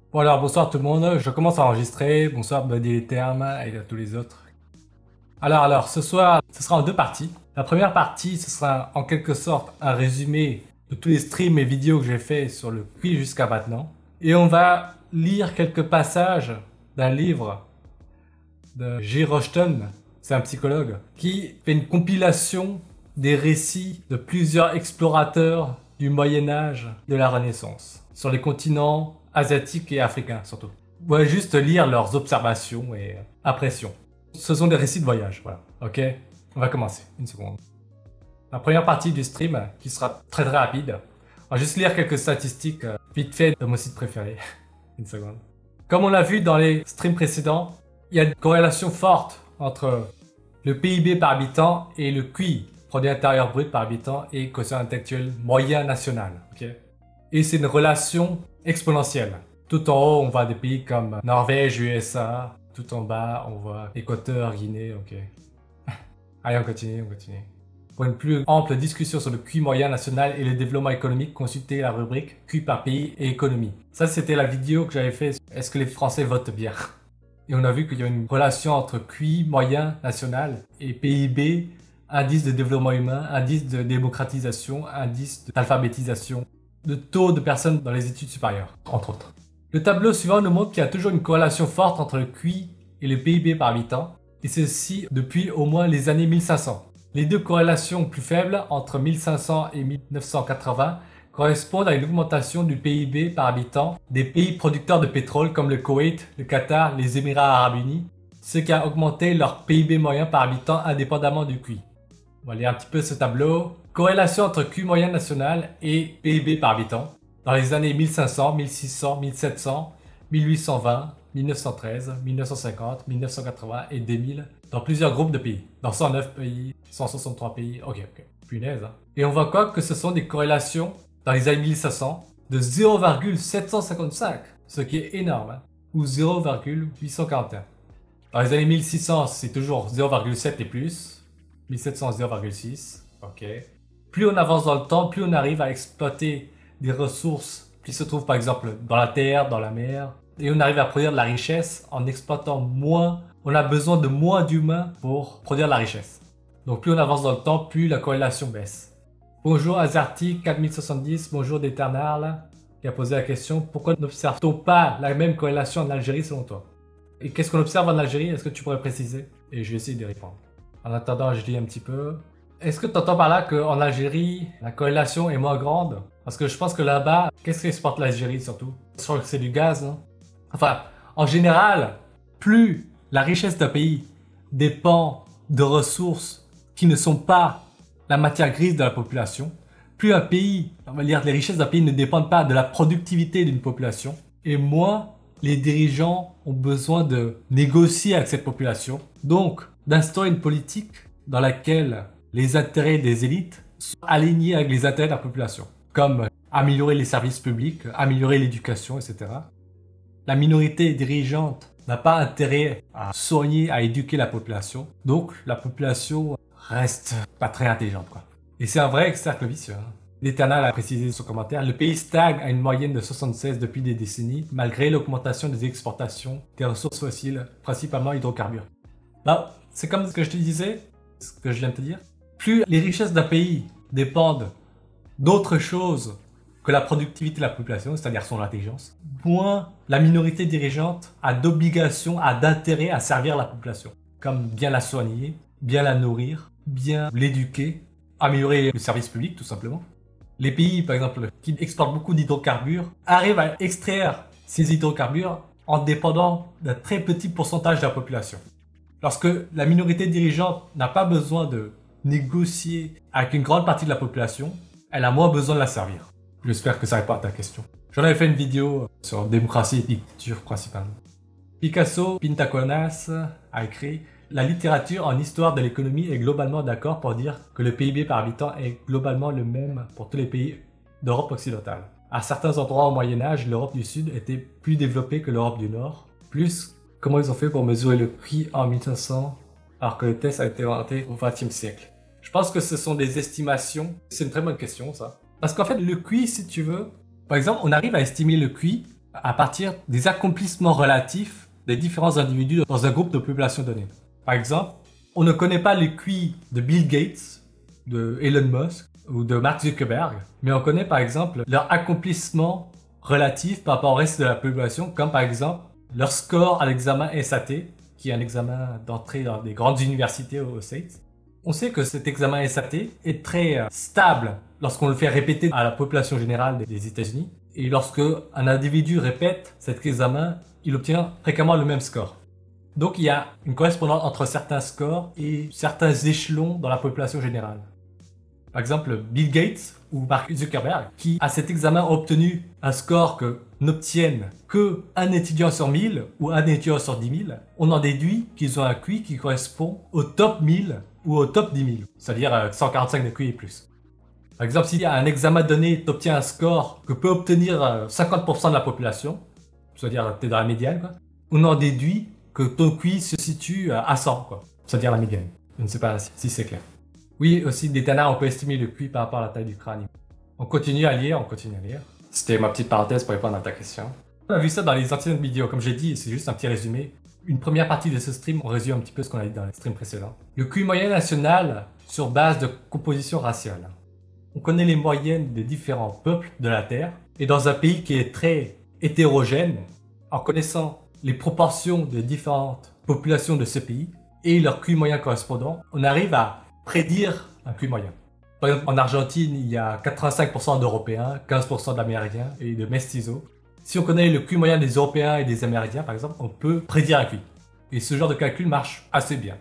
Bon alors bonsoir tout le monde, je commence à enregistrer, bonsoir Buddy les termes et à tous les autres. Alors, ce soir, ce sera en deux parties. La première partie, ce sera en quelque sorte un résumé de tous les streams et vidéos que j'ai fait sur le quiz jusqu'à maintenant. Et on va lire quelques passages d'un livre de J. Rushton, c'est un psychologue, qui fait une compilation des récits de plusieurs explorateurs du Moyen-Âge, de la Renaissance, sur les continents asiatiques et africains surtout. On va juste lire leurs observations et impressions. Ce sont des récits de voyage, voilà. Ok, on va commencer, une seconde. La première partie du stream, qui sera très rapide, on va juste lire quelques statistiques vite fait de mon site préféré. Une seconde. Comme on l'a vu dans les streams précédents, il y a une corrélation forte entre le PIB par habitant et le QI, produit intérieur brut par habitant, et quotient intellectuel moyen national. Okay, et c'est une relation exponentielle. Tout en haut, on voit des pays comme Norvège, USA. Tout en bas, on voit Équateur, Guinée, ok. Allez, on continue. Pour une plus ample discussion sur le QI moyen national et le développement économique, consultez la rubrique QI par pays et économie. Ça, c'était la vidéo que j'avais fait. Est-ce que les Français votent bien? Et on a vu qu'il y a une relation entre QI moyen national et PIB, indice de développement humain, indice de démocratisation, indice d'alphabétisation, de taux de personnes dans les études supérieures, entre autres. Le tableau suivant nous montre qu'il y a toujours une corrélation forte entre le QI et le PIB par habitant, et ceci depuis au moins les années 1500. Les deux corrélations plus faibles, entre 1500 et 1980, correspondent à une augmentation du PIB par habitant des pays producteurs de pétrole comme le Koweït, le Qatar, les Émirats arabes unis, ce qui a augmenté leur PIB moyen par habitant indépendamment du QI. On va lire un petit peu ce tableau. Corrélation entre QI moyen national et PIB par habitant. Dans les années 1500, 1600, 1700, 1820, 1913, 1950, 1980 et 2000 dans plusieurs groupes de pays. Dans 109 pays, 163 pays, ok. Punaise, hein. Et on voit quoi? Que ce sont des corrélations dans les années 1500 de 0,755, ce qui est énorme, hein, ou 0,841. Dans les années 1600, c'est toujours 0,7 et plus, 1700, 0,6, ok. Plus on avance dans le temps, plus on arrive à exploiter des ressources qui se trouvent par exemple dans la terre, dans la mer, et on arrive à produire de la richesse en exploitant moins. On a besoin de moins d'humains pour produire de la richesse. Donc plus on avance dans le temps, plus la corrélation baisse. Bonjour Azarti 4070, bonjour d'Eternal, qui a posé la question: pourquoi n'observe-t-on pas la même corrélation en Algérie selon toi? Et qu'est-ce qu'on observe en Algérie? Est-ce que tu pourrais préciser? Et je vais essayer de répondre. En attendant, je lis un petit peu. Est-ce que tu entends par là qu'en Algérie, la corrélation est moins grande? Parce que je pense que là-bas, qu'est-ce qu'exporte l'Algérie surtout? Je crois que c'est du gaz, non? Enfin, en général, plus la richesse d'un pays dépend de ressources qui ne sont pas la matière grise de la population, plus un pays, on va dire, les richesses d'un pays ne dépendent pas de la productivité d'une population, et moins les dirigeants ont besoin de négocier avec cette population. Donc, d'instaurer une politique dans laquelle les intérêts des élites sont alignés avec les intérêts de la population, comme améliorer les services publics, améliorer l'éducation, etc. La minorité dirigeante n'a pas intérêt à soigner, à éduquer la population, donc la population reste pas très intelligente, quoi. Et c'est un vrai cercle vicieux, hein. L'Eternal a précisé son commentaire: le pays stagne à une moyenne de 76 depuis des décennies, malgré l'augmentation des exportations des ressources fossiles, principalement hydrocarbures. Bah, c'est comme ce que je te disais, ce que je viens de te dire. Plus les richesses d'un pays dépendent d'autre chose que la productivité de la population, c'est-à-dire son intelligence, moins la minorité dirigeante a d'obligation, a d'intérêt à servir la population, comme bien la soigner, bien la nourrir, bien l'éduquer, améliorer le service public tout simplement. Les pays, par exemple, qui exportent beaucoup d'hydrocarbures, arrivent à extraire ces hydrocarbures en dépendant d'un très petit pourcentage de la population. Lorsque la minorité dirigeante n'a pas besoin de négocier avec une grande partie de la population, elle a moins besoin de la servir. J'espère que ça répond à ta question. J'en avais fait une vidéo sur démocratie et dictature principalement. Picasso Pintaconas a écrit: la littérature en histoire de l'économie est globalement d'accord pour dire que le PIB par habitant est globalement le même pour tous les pays d'Europe occidentale. À certains endroits au Moyen-Âge, l'Europe du Sud était plus développée que l'Europe du Nord. Plus, comment ils ont fait pour mesurer le QI en 1500 alors que le test a été inventé au XXe siècle? Je pense que ce sont des estimations. C'est une très bonne question, ça. Parce qu'en fait, le QI, si tu veux, par exemple, on arrive à estimer le QI à partir des accomplissements relatifs des différents individus dans un groupe de population donnée. Par exemple, on ne connaît pas les QI de Bill Gates, de Elon Musk ou de Mark Zuckerberg, mais on connaît par exemple leur accomplissement relatif par rapport au reste de la population, comme par exemple leur score à l'examen SAT, qui est un examen d'entrée dans des grandes universités aux States. On sait que cet examen SAT est très stable lorsqu'on le fait répéter à la population générale des États-Unis. Et lorsque un individu répète cet examen, il obtient fréquemment le même score. Donc il y a une correspondance entre certains scores et certains échelons dans la population générale. Par exemple, Bill Gates ou Mark Zuckerberg, qui à cet examen ont obtenu un score que n'obtiennent que un étudiant sur 1000 ou un étudiant sur 10 000, on en déduit qu'ils ont un QI qui correspond au top 1000 ou au top 10 000, c'est-à-dire 145 de QI et plus. Par exemple, s'il y a un examen donné, tu obtiens un score que peut obtenir 50% de la population, c'est-à-dire tu es dans la médiane, quoi. On en déduit que ton QI se situe à 100, quoi. C'est-à-dire la médiane. Je ne sais pas si c'est clair. Oui, aussi, des tannards, on peut estimer le QI par rapport à la taille du crâne. On continue à lire. C'était ma petite parenthèse pour répondre à ta question. On a vu ça dans les anciennes vidéos. Comme j'ai dit, c'est juste un petit résumé. Une première partie de ce stream, on résume un petit peu ce qu'on a dit dans les streams précédents. Le QI moyen national sur base de composition raciale. On connaît les moyennes des différents peuples de la Terre. Et dans un pays qui est très hétérogène, en connaissant les proportions des différentes populations de ce pays et leur QI moyen correspondant, on arrive à prédire un QI moyen. Par exemple, en Argentine, il y a 85% d'Européens, 15% d'Amérindiens et de Mestizos. Si on connaît le QI moyen des Européens et des Amérindiens, par exemple, on peut prédire un QI. Et ce genre de calcul marche assez bien.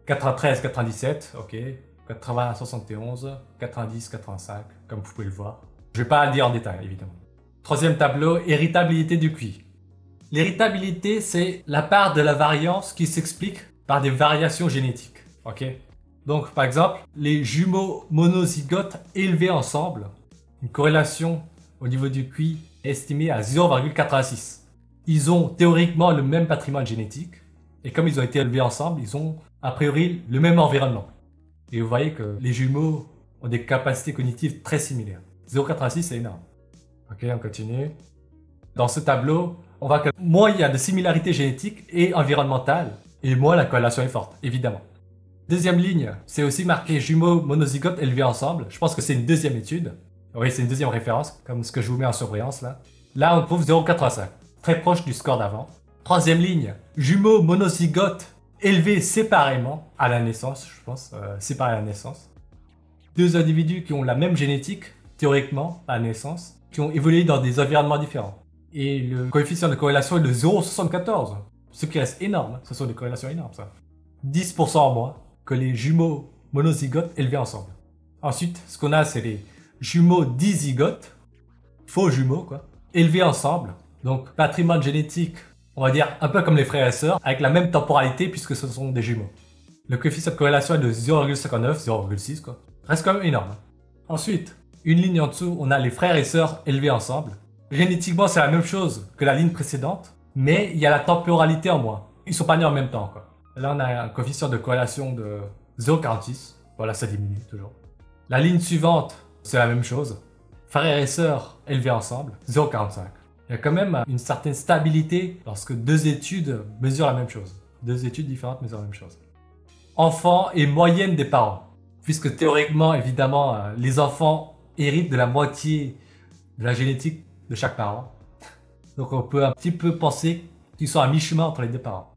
93, 97, ok. 80, 71, 90, 85, comme vous pouvez le voir. Je ne vais pas le dire en détail, évidemment. Troisième tableau, héritabilité du QI. L'héritabilité, c'est la part de la variance qui s'explique par des variations génétiques, ok. Donc, par exemple, les jumeaux monozygotes élevés ensemble, une corrélation au niveau du QI estimée à 0,86. Ils ont théoriquement le même patrimoine génétique, et comme ils ont été élevés ensemble, ils ont a priori le même environnement. Et vous voyez que les jumeaux ont des capacités cognitives très similaires. 0,86, c'est énorme. Ok, on continue. Dans ce tableau, on voit que moins il y a de similarités génétiques et environnementales, et moins la corrélation est forte, évidemment. Deuxième ligne, c'est aussi marqué jumeaux monozygotes élevés ensemble. Je pense que c'est une deuxième étude. Oui, c'est une deuxième référence, comme ce que je vous mets en surbrillance là. Là, on trouve 0,85, très proche du score d'avant. Troisième ligne, jumeaux monozygotes élevés séparément à la naissance, je pense, séparés à la naissance. Deux individus qui ont la même génétique, théoriquement, à la naissance, qui ont évolué dans des environnements différents. Et le coefficient de corrélation est de 0,74, ce qui reste énorme. Ce sont des corrélations énormes, ça. 10% en moins que les jumeaux monozygotes élevés ensemble. Ensuite, ce qu'on a, c'est les jumeaux dizygotes, faux jumeaux, quoi, élevés ensemble. Donc, patrimoine génétique, on va dire un peu comme les frères et sœurs, avec la même temporalité puisque ce sont des jumeaux. Le coefficient de corrélation est de 0,59, 0,6, quoi. Reste quand même énorme. Ensuite, une ligne en dessous, on a les frères et sœurs élevés ensemble. Génétiquement, c'est la même chose que la ligne précédente, mais il y a la temporalité en moins. Ils sont pas nés en même temps, quoi. Là, on a un coefficient de corrélation de 0,46. Voilà, ça diminue toujours. La ligne suivante, c'est la même chose. Frères et sœurs élevés ensemble, 0,45. Il y a quand même une certaine stabilité lorsque deux études mesurent la même chose. Deux études différentes mesurent la même chose. Enfants et moyenne des parents. Puisque théoriquement, évidemment, les enfants héritent de la moitié de la génétique de chaque parent. Donc on peut un petit peu penser qu'ils sont à mi-chemin entre les deux parents.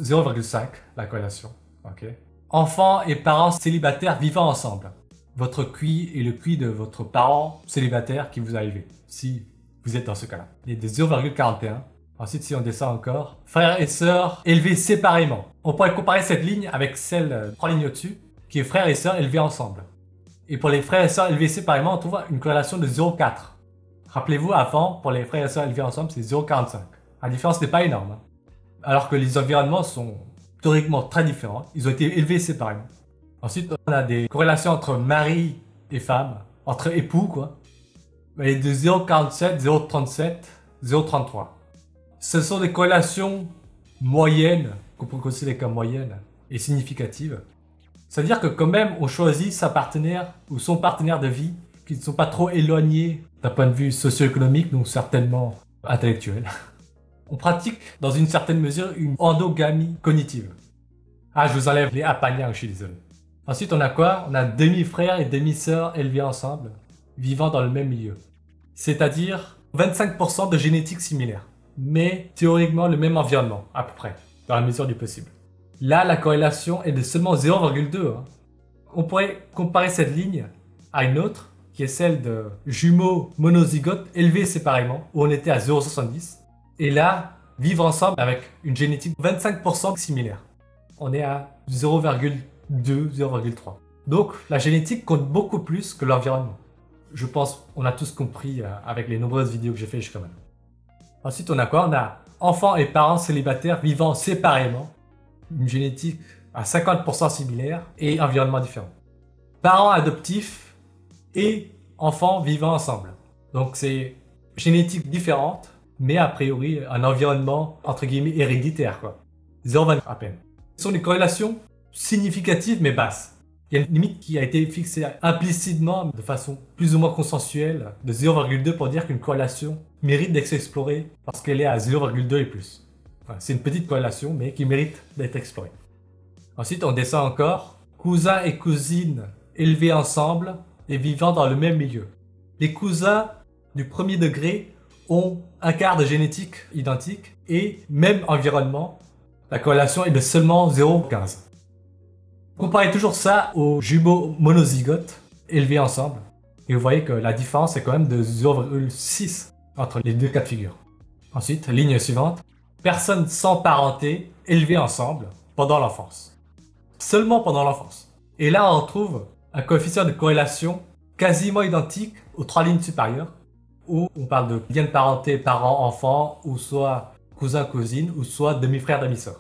0,5 la corrélation. Okay. Enfants et parents célibataires vivant ensemble. Votre QI est le QI de votre parent célibataire qui vous a élevé. Si vous êtes dans ce cas-là. Il est de 0,41. Ensuite, si on descend encore, frères et sœurs élevés séparément. On pourrait comparer cette ligne avec celle 3 lignes au-dessus, qui est frères et sœurs élevés ensemble. Et pour les frères et sœurs élevés séparément, on trouve une corrélation de 0,4. Rappelez-vous, avant, pour les frères et sœurs élevés ensemble, c'est 0,45. La différence n'est pas énorme. Alors que les environnements sont théoriquement très différents. Ils ont été élevés séparément. Ensuite, on a des corrélations entre mari et femme, entre époux, quoi. Et de 0,47, 0,37, 0,33. Ce sont des corrélations moyennes, qu'on peut considérer comme moyennes et significatives. C'est-à-dire que quand même, on choisit sa partenaire ou son partenaire de vie qui ne sont pas trop éloignés d'un point de vue socio-économique, donc certainement intellectuelle. On pratique dans une certaine mesure une endogamie cognitive. Ah, je vous enlève les apagnats, je suis désolé. Ensuite, on a quoi? On a demi-frères et demi-sœurs élevés ensemble, vivant dans le même milieu. C'est-à-dire 25% de génétique similaire, mais théoriquement le même environnement, à peu près, dans la mesure du possible. Là, la corrélation est de seulement 0,2. Hein. On pourrait comparer cette ligne à une autre, qui est celle de jumeaux monozygotes élevés séparément, où on était à 0,70. Et là, vivre ensemble avec une génétique 25% similaire. On est à 0,2, 0,3. Donc, la génétique compte beaucoup plus que l'environnement. Je pense qu'on a tous compris avec les nombreuses vidéos que j'ai fait jusqu'à maintenant. Ensuite, on a quoi? On a enfants et parents célibataires vivant séparément, une génétique à 50% similaire et environnement différent. Parents adoptifs et enfants vivant ensemble. Donc, c'est génétique différente, mais a priori un environnement entre guillemets héréditaire, quoi. 0,20 à peine. Ce sont des corrélations significatives mais basses. Il y a une limite qui a été fixée implicitement de façon plus ou moins consensuelle de 0,2 pour dire qu'une corrélation mérite d'être explorée parce qu'elle est à 0,2 et plus. Enfin, c'est une petite corrélation mais qui mérite d'être explorée. Ensuite, on descend encore. Cousins et cousines élevés ensemble et vivant dans le même milieu. Les cousins du premier degré ont un quart de génétique identique et même environnement. La corrélation est de seulement 0,15. Comparez toujours ça aux jumeaux monozygotes élevés ensemble. Et vous voyez que la différence est quand même de 0,6 entre les deux cas de figure. Ensuite, ligne suivante. Personnes sans parenté élevées ensemble pendant l'enfance. Seulement pendant l'enfance. Et là, on retrouve un coefficient de corrélation quasiment identique aux trois lignes supérieures, où on parle de lien de parenté parent-enfant, ou soit cousin-cousine, ou soit demi-frère, demi-sœur.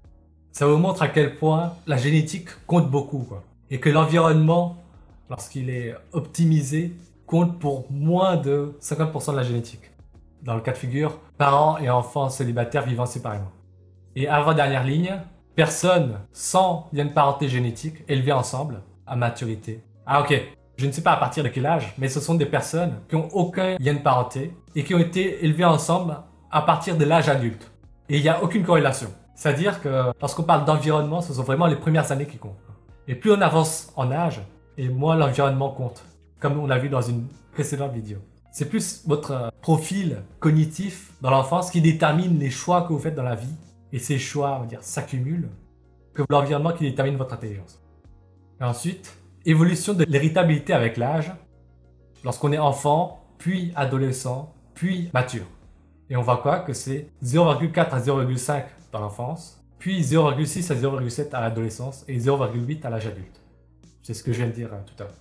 Ça vous montre à quel point la génétique compte beaucoup, quoi. Et que l'environnement, lorsqu'il est optimisé, compte pour moins de 50% de la génétique. Dans le cas de figure, parents et enfants célibataires vivant séparément. Et avant-dernière ligne, personnes sans lien de parenté génétique élevées ensemble à maturité. Ah ok, je ne sais pas à partir de quel âge, mais ce sont des personnes qui n'ont aucun lien de parenté et qui ont été élevées ensemble à partir de l'âge adulte. Et il n'y a aucune corrélation. C'est-à-dire que lorsqu'on parle d'environnement, ce sont vraiment les premières années qui comptent. Et plus on avance en âge, et moins l'environnement compte, comme on l'a vu dans une précédente vidéo. C'est plus votre profil cognitif dans l'enfance qui détermine les choix que vous faites dans la vie, et ces choix, on va dire, s'accumulent, que l'environnement qui détermine votre intelligence. Et ensuite, évolution de l'héritabilité avec l'âge, lorsqu'on est enfant, puis adolescent, puis mature. Et on voit quoi? Que c'est 0,4 à 0,5 dans l'enfance, puis 0,6 à 0,7 à l'adolescence et 0,8 à l'âge adulte. C'est ce que je viens de dire tout à l'heure.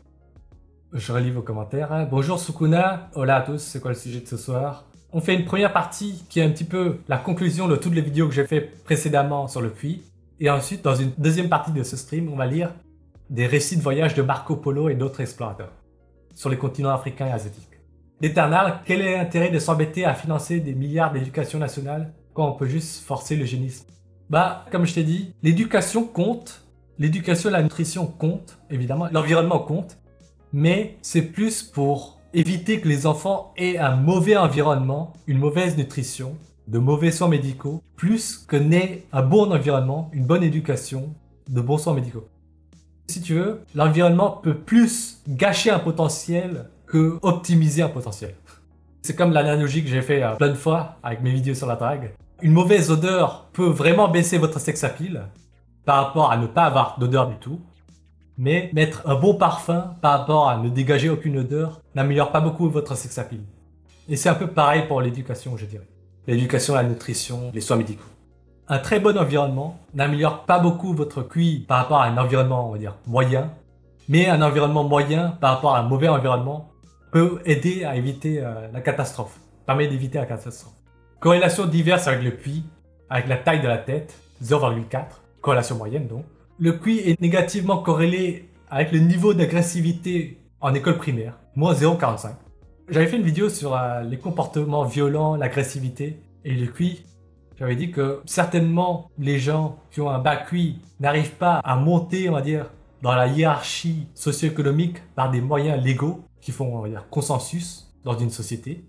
Je relis vos commentaires. Bonjour Sukuna, hola à tous, c'est quoi le sujet de ce soir? On fait une première partie qui est un petit peu la conclusion de toutes les vidéos que j'ai fait précédemment sur le puits. Et ensuite, dans une deuxième partie de ce stream, on va lire des récits de voyage de Marco Polo et d'autres explorateurs sur les continents africains et asiatiques. L'Éternel, quel est l'intérêt de s'embêter à financer des milliards d'éducation nationale quand on peut juste forcer l'eugénisme? Bah, comme je t'ai dit, l'éducation compte, l'éducation et la nutrition comptent, évidemment, l'environnement compte, mais c'est plus pour éviter que les enfants aient un mauvais environnement, une mauvaise nutrition, de mauvais soins médicaux, plus que n'aient un bon environnement, une bonne éducation, de bons soins médicaux. Si tu veux, l'environnement peut plus gâcher un potentiel que optimiser un potentiel. C'est comme l'analogie que j'ai fait plein de fois avec mes vidéos sur la drague. Une mauvaise odeur peut vraiment baisser votre sex appeal par rapport à ne pas avoir d'odeur du tout. Mais mettre un bon parfum par rapport à ne dégager aucune odeur n'améliore pas beaucoup votre sex appeal. Et c'est un peu pareil pour l'éducation, je dirais. L'éducation, la nutrition, les soins médicaux. Un très bon environnement n'améliore pas beaucoup votre QI par rapport à un environnement, on va dire, moyen. Mais un environnement moyen par rapport à un mauvais environnement peut aider à éviter la catastrophe. Permet d'éviter la catastrophe. Corrélation diverse avec le QI, avec la taille de la tête, 0,4. Corrélation moyenne donc. Le QI est négativement corrélé avec le niveau d'agressivité en école primaire, moins 0,45. J'avais fait une vidéo sur les comportements violents, l'agressivité et le QI. J'avais dit que certainement les gens qui ont un bas QI n'arrivent pas à monter, on va dire, dans la hiérarchie socio-économique par des moyens légaux qui font, on va dire, consensus dans une société.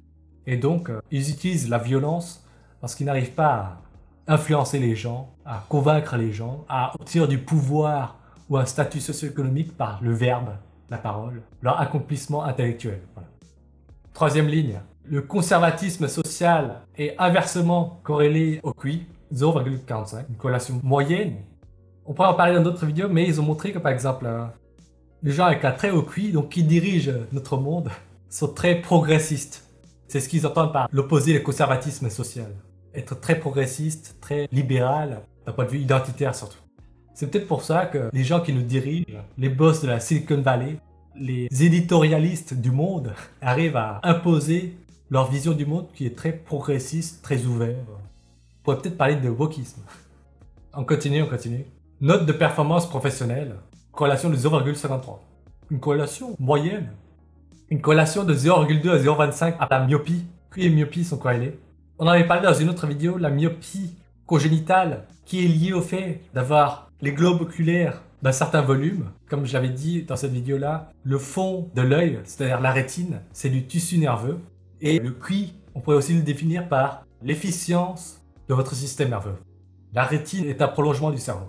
Et donc, ils utilisent la violence parce qu'ils n'arrivent pas à influencer les gens, à convaincre les gens, à obtenir du pouvoir ou un statut socio-économique par le verbe, la parole, leur accomplissement intellectuel. Voilà. Troisième ligne, le conservatisme social est inversement corrélé au QI, 0,45, une corrélation moyenne. On pourrait en parler dans d'autres vidéos, mais ils ont montré que par exemple, les gens avec un très haut QI, donc qui dirigent notre monde, sont très progressistes. C'est ce qu'ils entendent par l'opposé, le conservatisme social. Être très progressiste, très libéral, d'un point de vue identitaire surtout. C'est peut-être pour ça que les gens qui nous dirigent, les boss de la Silicon Valley, les éditorialistes du monde, arrivent à imposer leur vision du monde qui est très progressiste, très ouvert. On pourrait peut-être parler de wokisme. On continue. Note de performance professionnelle, corrélation de 0,53. Une corrélation moyenne. Une corrélation de 0,2 à 0,25 à la myopie. QI et myopie sont corrélés. On en avait parlé dans une autre vidéo, la myopie congénitale, qui est liée au fait d'avoir les globes oculaires d'un certain volume. Comme je l'avais dit dans cette vidéo-là, le fond de l'œil, c'est-à-dire la rétine, c'est du tissu nerveux. Et le QI, on pourrait aussi le définir par l'efficience de votre système nerveux. La rétine est un prolongement du cerveau.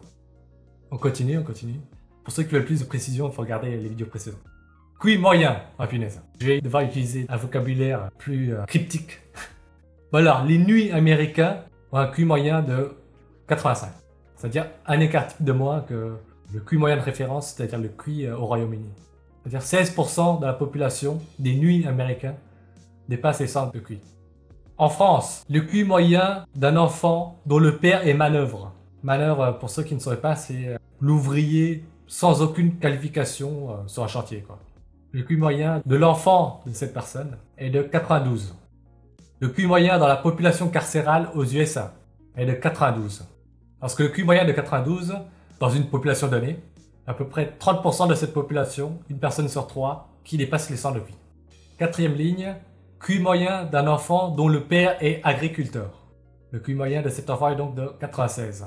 On continue. Pour ceux qui veulent plus de précision, il faut regarder les vidéos précédentes. QI moyen, ah punaise. Je vais devoir utiliser un vocabulaire plus cryptique. Bon alors, les nuits américains ont un QI moyen de 85. C'est-à-dire un écart type de moins que le QI moyen de référence, c'est-à-dire le QI au Royaume-Uni. C'est-à-dire 16% de la population des nuits américains dépasse les centres de QI. En France, le QI moyen d'un enfant dont le père est manœuvre. Manœuvre, pour ceux qui ne sauraient pas, c'est l'ouvrier sans aucune qualification sur un chantier, quoi. Le QI moyen de l'enfant de cette personne est de 92. Le QI moyen dans la population carcérale aux USA est de 92. Parce que le QI moyen de 92, dans une population donnée, à peu près 30% de cette population, une personne sur 3, qui dépasse les 100 de QI. Quatrième ligne, QI moyen d'un enfant dont le père est agriculteur. Le QI moyen de cet enfant est donc de 96.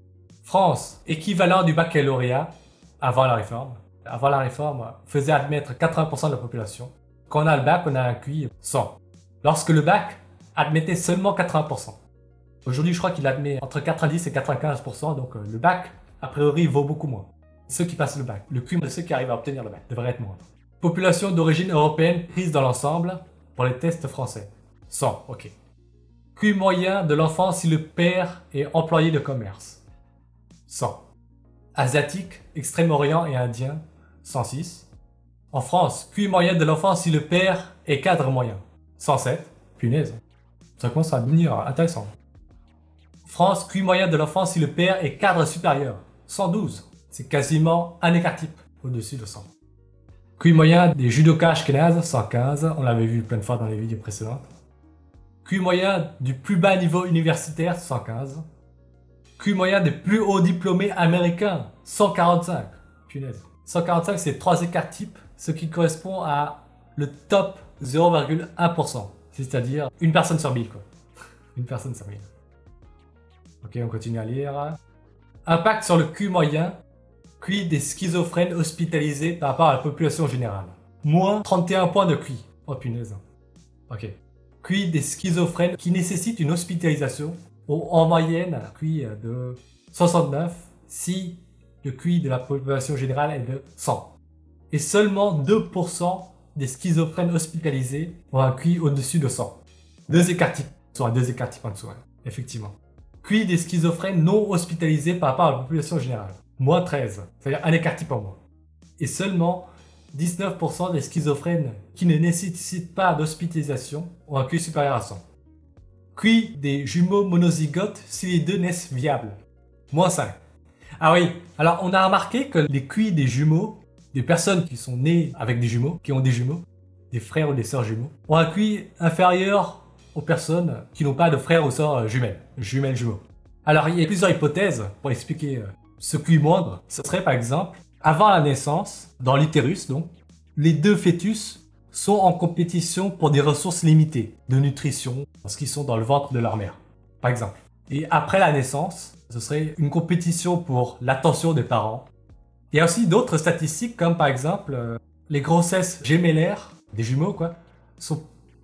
France, équivalent du baccalauréat avant la réforme. Avant la réforme, faisait admettre 80% de la population. Quand on a le bac, on a un QI 100. Lorsque le bac admettait seulement 80%. Aujourd'hui, je crois qu'il admet entre 90 et 95%, donc le bac, a priori, vaut beaucoup moins. Ceux qui passent le bac, le QI de ceux qui arrivent à obtenir le bac devrait être moindre. Population d'origine européenne prise dans l'ensemble pour les tests français. 100, ok. QI moyen de l'enfant si le père est employé de commerce. 100. Asiatique, Extrême-Orient et Indien, 106. En France, QI moyen de l'enfant si le père est cadre moyen. 107. Punaise. Ça commence à devenir intéressant. France, QI moyen de l'enfant si le père est cadre supérieur. 112. C'est quasiment un écart type au-dessus de 100. QI moyen des judokas ashkénazes, 115. On l'avait vu plein de fois dans les vidéos précédentes. QI moyen du plus bas niveau universitaire, 115. QI moyen des plus hauts diplômés américains, 145. Punaise. 145, c'est 3 écarts types, ce qui correspond à le top 0,1%. C'est-à-dire une personne sur 1000, quoi. Une personne sur 1000. Ok, on continue à lire. Impact sur le QI moyen. QI des schizophrènes hospitalisés par rapport à la population générale. Moins 31 points de QI. Oh punaise. Ok. QI des schizophrènes qui nécessitent une hospitalisation ont en moyenne un QI de 69 si le QI de la population générale est de 100. Et seulement 2% des schizophrènes hospitalisés ont un QI au-dessus de 100. Deux écarts types. Soit deux écarts types en dessous, hein. Effectivement. QI des schizophrènes non hospitalisés par rapport à la population générale. Moins 13, c'est-à-dire un écart type en moins. Et seulement 19% des schizophrènes qui ne nécessitent pas d'hospitalisation ont un QI supérieur à 100. QI des jumeaux monozygotes si les deux naissent viables. Moins 5. Ah oui, alors on a remarqué que les QI des jumeaux, des personnes qui sont nées avec des jumeaux, qui ont des jumeaux, des frères ou des sœurs jumeaux, ont un QI inférieur aux personnes qui n'ont pas de frères ou sœurs jumelles, jumeaux. Alors il y a plusieurs hypothèses pour expliquer ce QI moindre. Ce serait par exemple, avant la naissance, dans l'utérus donc, les deux fœtus sont en compétition pour des ressources limitées de nutrition parce qu'ils sont dans le ventre de leur mère, par exemple. Et après la naissance, ce serait une compétition pour l'attention des parents. Il y a aussi d'autres statistiques comme par exemple les grossesses gémellaires, des jumeaux quoi, sont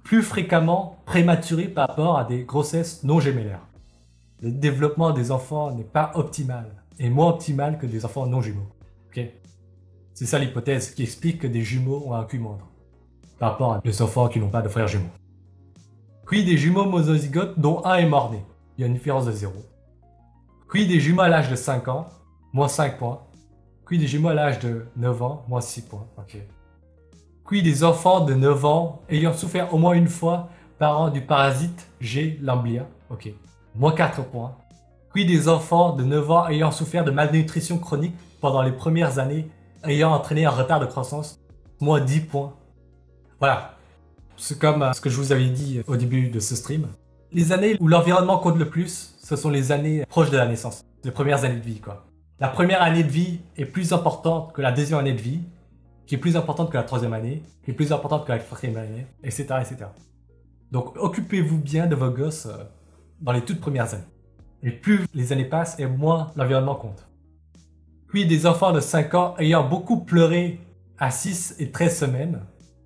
plus fréquemment prématurés par rapport à des grossesses non gémellaires. Le développement des enfants n'est pas optimal, et moins optimal que des enfants non jumeaux. Okay? C'est ça l'hypothèse qui explique que des jumeaux ont un QI moindre, par rapport à des enfants qui n'ont pas de frères jumeaux. Quid des jumeaux monozygotes dont un est mort-né? Il y a une différence de 0. Quid des jumeaux à l'âge de 5 ans? Moins 5 points. Quid des jumeaux à l'âge de 9 ans? Moins 6 points. Okay. Quid des enfants de 9 ans ayant souffert au moins une fois par an du parasite G. lamblia? Ok. Moins 4 points. Quid des enfants de 9 ans ayant souffert de malnutrition chronique pendant les premières années ayant entraîné un retard de croissance? Moins 10 points. Voilà. C'est comme ce que je vous avais dit au début de ce stream. Les années où l'environnement compte le plus, ce sont les années proches de la naissance. Les premières années de vie, quoi. La première année de vie est plus importante que la deuxième année de vie, qui est plus importante que la troisième année, qui est plus importante que la quatrième année, etc., etc. Donc, occupez-vous bien de vos gosses dans les toutes premières années. Et plus les années passent, et moins l'environnement compte. Puis des enfants de 5 ans ayant beaucoup pleuré à 6 et 13 semaines,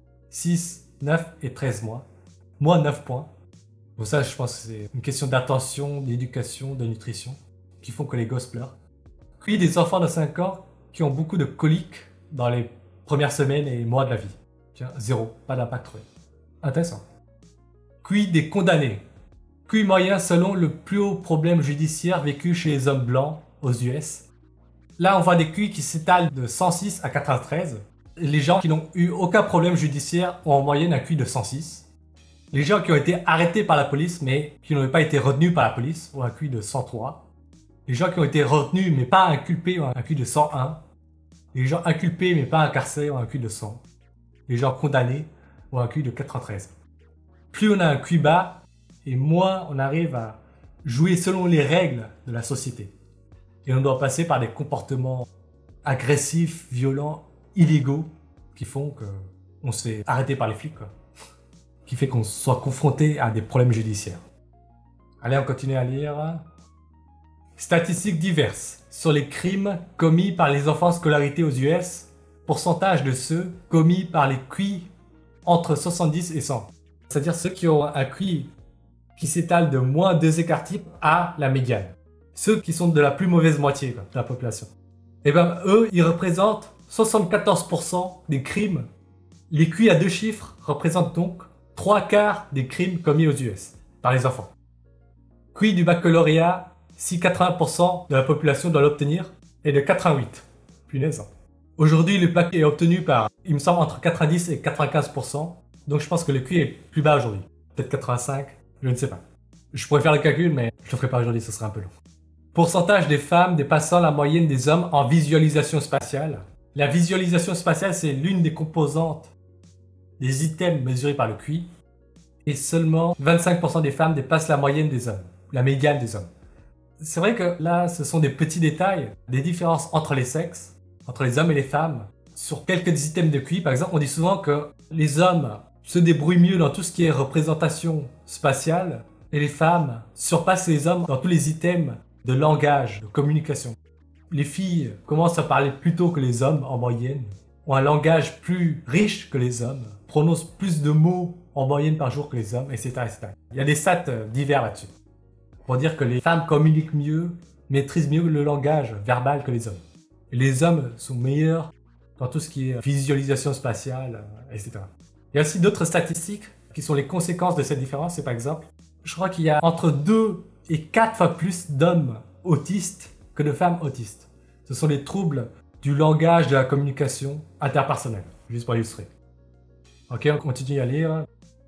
6, 9 et 13 mois, moins 9 points. Bon, ça, je pense que c'est une question d'attention, d'éducation, de nutrition, qui font que les gosses pleurent. Puis des enfants de 5 ans qui ont beaucoup de coliques dans les premières semaines et mois de la vie. Tiens, 0, pas d'impact trouvé. Intéressant. QI des condamnés. QI moyen selon le plus haut problème judiciaire vécu chez les hommes blancs aux US. Là, on voit des QI qui s'étalent de 106 à 93. Les gens qui n'ont eu aucun problème judiciaire ont en moyenne un QI de 106. Les gens qui ont été arrêtés par la police mais qui n'ont pas été retenus par la police ont un QI de 103. Les gens qui ont été retenus mais pas inculpés ont un QI de 101. Les gens inculpés mais pas incarcérés ont un QI de 100. Les gens condamnés ont un QI de 93. Plus on a un QI bas, et moins on arrive à jouer selon les règles de la société. Et on doit passer par des comportements agressifs, violents, illégaux, qui font qu'on se fait arrêter par les flics, quoi. Qui fait qu'on soit confronté à des problèmes judiciaires. Allez, on continue à lire. Statistiques diverses sur les crimes commis par les enfants scolarités aux US, pourcentage de ceux commis par les QI entre 70 et 100. C'est-à-dire ceux qui ont un QI qui s'étale de moins 2 écarts types à la médiane. Ceux qui sont de la plus mauvaise moitié de la population. Et bien eux, ils représentent 74% des crimes. Les QI à 2 chiffres représentent donc 3/4 des crimes commis aux US par les enfants. QI du baccalauréat, si 80% de la population doit l'obtenir, est de 88. Punaise. Aujourd'hui, le bac est obtenu par, il me semble, entre 90 et 95%. Donc je pense que le QI est plus bas aujourd'hui. Peut-être 85, je ne sais pas. Je pourrais faire le calcul, mais je ne le ferai pas aujourd'hui, ce serait un peu long. Pourcentage des femmes dépassant la moyenne des hommes en visualisation spatiale. La visualisation spatiale, c'est l'une des composantes des items mesurés par le QI. Et seulement 25% des femmes dépassent la moyenne des hommes, la médiane des hommes. C'est vrai que là, ce sont des petits détails, des différences entre les sexes, entre les hommes et les femmes. Sur quelques items de QI, par exemple, on dit souvent que les hommes se débrouillent mieux dans tout ce qui est représentation spatiale et les femmes surpassent les hommes dans tous les items de langage, de communication. Les filles commencent à parler plus tôt que les hommes en moyenne, ont un langage plus riche que les hommes, prononcent plus de mots en moyenne par jour que les hommes, etc., etc. Il y a des stats divers là-dessus. Pour dire que les femmes communiquent mieux, maîtrisent mieux le langage verbal que les hommes. Et les hommes sont meilleurs dans tout ce qui est visualisation spatiale, etc. Il y a aussi d'autres statistiques qui sont les conséquences de cette différence. C'est par exemple, je crois qu'il y a entre 2 et 4 fois plus d'hommes autistes que de femmes autistes. Ce sont les troubles du langage, de la communication interpersonnelle, juste pour illustrer. Ok, on continue à lire.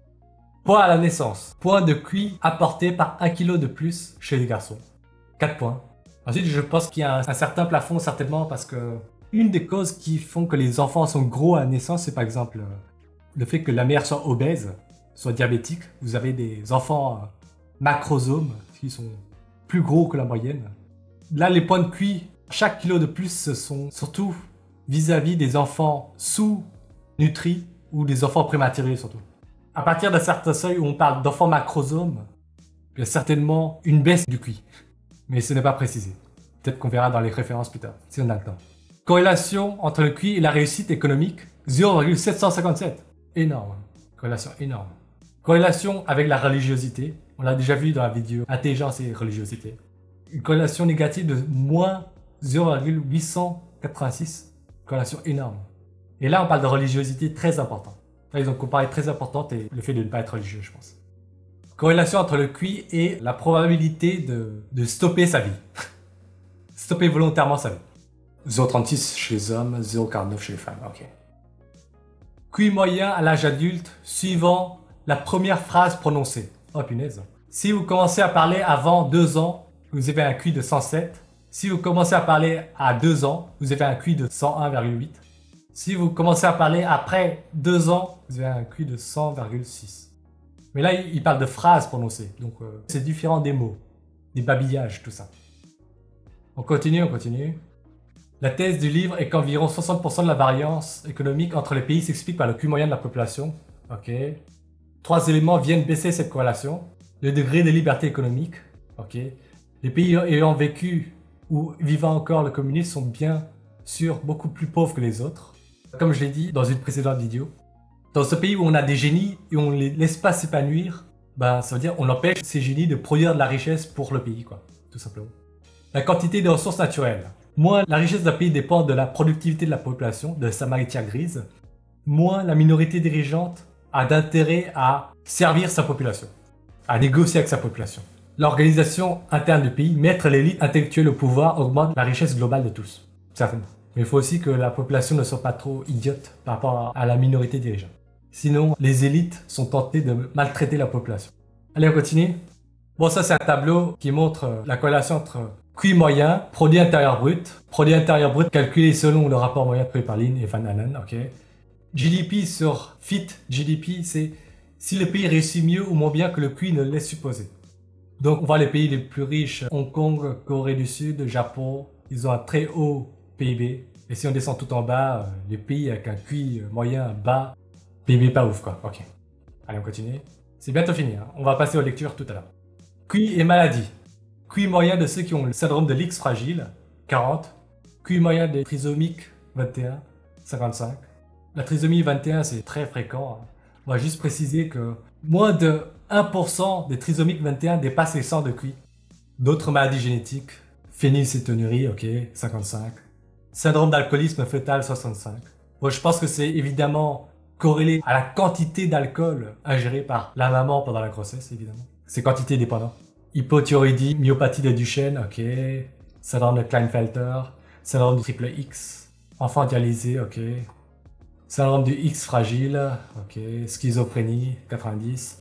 Poids à la naissance. Point de QI apporté par 1 kg de plus chez les garçons. 4 points. Ensuite, je pense qu'il y a un certain plafond, certainement, parce que une des causes qui font que les enfants sont gros à la naissance, c'est par exemple le fait que la mère soit obèse, soit diabétique. Vous avez des enfants macrosomes qui sont plus gros que la moyenne. Là, les points de QI, chaque kilo de plus, ce sont surtout vis-à-vis des enfants sous-nutris ou des enfants prématurés surtout. À partir d'un certain seuil où on parle d'enfants macrosomes, il y a certainement une baisse du QI. Mais ce n'est pas précisé. Peut-être qu'on verra dans les références plus tard, si on a le temps. Corrélation entre le QI et la réussite économique, 0,757. Énorme. Corrélation énorme. Corrélation avec la religiosité. On l'a déjà vu dans la vidéo intelligence et religiosité. Une corrélation négative de moins 0,886. Corrélation énorme. Et là, on parle de religiosité très importante. Là, ils ont comparé très importante et le fait de ne pas être religieux, je pense. Corrélation entre le QI et la probabilité de stopper sa vie. Stopper volontairement sa vie. 0,36 chez les hommes, 0,49 chez les femmes. Ok. QI moyen à l'âge adulte suivant la première phrase prononcée. Oh punaise. Si vous commencez à parler avant 2 ans, vous avez un QI de 107. Si vous commencez à parler à 2 ans, vous avez un QI de 101,8. Si vous commencez à parler après 2 ans, vous avez un QI de 100,6. Mais là, il parle de phrases prononcées. Donc, c'est différent des mots, des babillages, tout ça. On continue, on continue. La thèse du livre est qu'environ 60% de la variance économique entre les pays s'explique par le QI moyen de la population. Ok. 3 éléments viennent baisser cette corrélation. Le degré de liberté économique. Ok. Les pays ayant vécu ou vivant encore le communisme sont bien sûr beaucoup plus pauvres que les autres. Comme je l'ai dit dans une précédente vidéo. Dans ce pays où on a des génies et on ne les laisse pas s'épanouir, ben, ça veut dire qu'on empêche ces génies de produire de la richesse pour le pays, quoi, tout simplement. La quantité de ressources naturelles. Moins la richesse d'un pays dépend de la productivité de la population, de sa matière grise, moins la minorité dirigeante a d'intérêt à servir sa population, à négocier avec sa population. L'organisation interne du pays, mettre l'élite intellectuelle au pouvoir, augmente la richesse globale de tous, certainement. Mais il faut aussi que la population ne soit pas trop idiote par rapport à la minorité dirigeante. Sinon, les élites sont tentées de maltraiter la population. Allez, on continue. Bon, ça c'est un tableau qui montre la corrélation entre QI moyen, produit intérieur brut calculé selon le rapport moyen de par Lin et Van Allen, ok. GDP sur FIT GDP, c'est si le pays réussit mieux ou moins bien que le QI ne le laisse supposer. Donc on voit les pays les plus riches, Hong Kong, Corée du Sud, Japon, ils ont un très haut PIB. Et si on descend tout en bas, les pays avec un QI moyen bas, PIB pas ouf quoi, ok. Allez, on continue. C'est bientôt fini, hein. On va passer aux lectures tout à l'heure. QI et maladie. QI moyen de ceux qui ont le syndrome de l'X fragile, 40. QI moyen des trisomiques, 21, 55. La trisomie 21, c'est très fréquent. Hein. On va juste préciser que moins de 1% des trisomiques 21 dépassent les 100 de QI. D'autres maladies génétiques, phénylcétonurie, ok, 55. Syndrome d'alcoolisme fœtal, 65. Bon, je pense que c'est évidemment corrélé à la quantité d'alcool ingérée par la maman pendant la grossesse, évidemment. C'est quantité dépendant. Hypothyroïdie, myopathie de Duchenne, ok. Syndrome de Klinefelter, syndrome du triple X, enfant dialysé, ok. Syndrome du X fragile, ok. Schizophrénie, 90.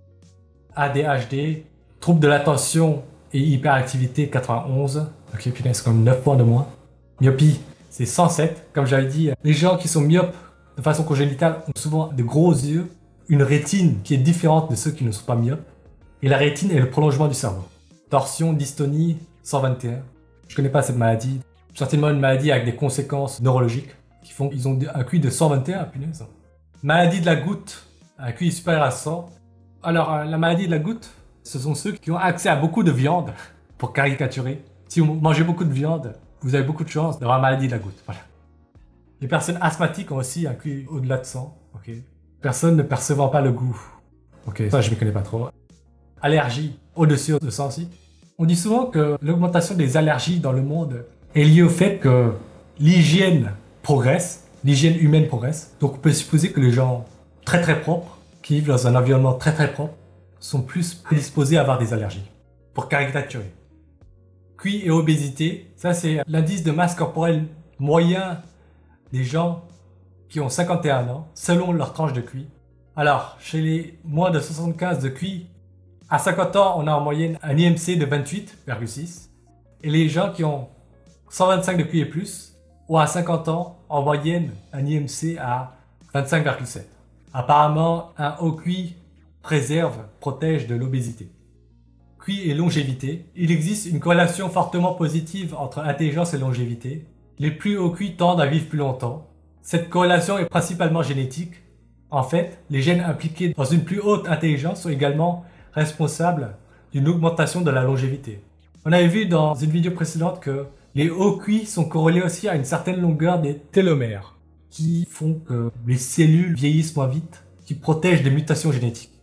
ADHD, trouble de l'attention et hyperactivité, 91. Ok, putain, c'est comme 9 points de moins. Myopie, c'est 107. Comme j'avais dit, les gens qui sont myopes de façon congénitale ont souvent de gros yeux, une rétine qui est différente de ceux qui ne sont pas myopes. Et la rétine est le prolongement du cerveau. Torsion, dystonie, 121. Je connais pas cette maladie. Certainement une maladie avec des conséquences neurologiques qui font qu'ils ont un QI de 121, punaise. Maladie de la goutte, un QI supérieur à 100. Alors, la maladie de la goutte, ce sont ceux qui ont accès à beaucoup de viande, pour caricaturer. Si vous mangez beaucoup de viande, vous avez beaucoup de chances d'avoir la maladie de la goutte. Voilà. Les personnes asthmatiques ont aussi un QI au-delà de 100. Okay. Personnes ne percevant pas le goût. Ok, ça je ne connais pas trop. Allergie, au-dessus de 100 aussi. On dit souvent que l'augmentation des allergies dans le monde est liée au fait que l'hygiène progresse, l'hygiène humaine progresse. Donc on peut supposer que les gens très très propres, qui vivent dans un environnement très très propre, sont plus prédisposés à avoir des allergies. Pour caricaturer. QI et obésité, ça c'est l'indice de masse corporelle moyen des gens qui ont 51 ans, selon leur tranche de QI. Alors, chez les moins de 75 de QI, à 50 ans, on a en moyenne un IMC de 28,6. Et les gens qui ont 125 de QI et plus, ont à 50 ans, en moyenne, un IMC à 25,7. Apparemment, un haut QI protège de l'obésité. QI et longévité. Il existe une corrélation fortement positive entre intelligence et longévité. Les plus hauts QI tendent à vivre plus longtemps. Cette corrélation est principalement génétique. En fait, les gènes impliqués dans une plus haute intelligence sont également responsables d'une augmentation de la longévité. On avait vu dans une vidéo précédente que les hauts QI sont corrélés aussi à une certaine longueur des télomères, qui font que les cellules vieillissent moins vite, qui protègent des mutations génétiques.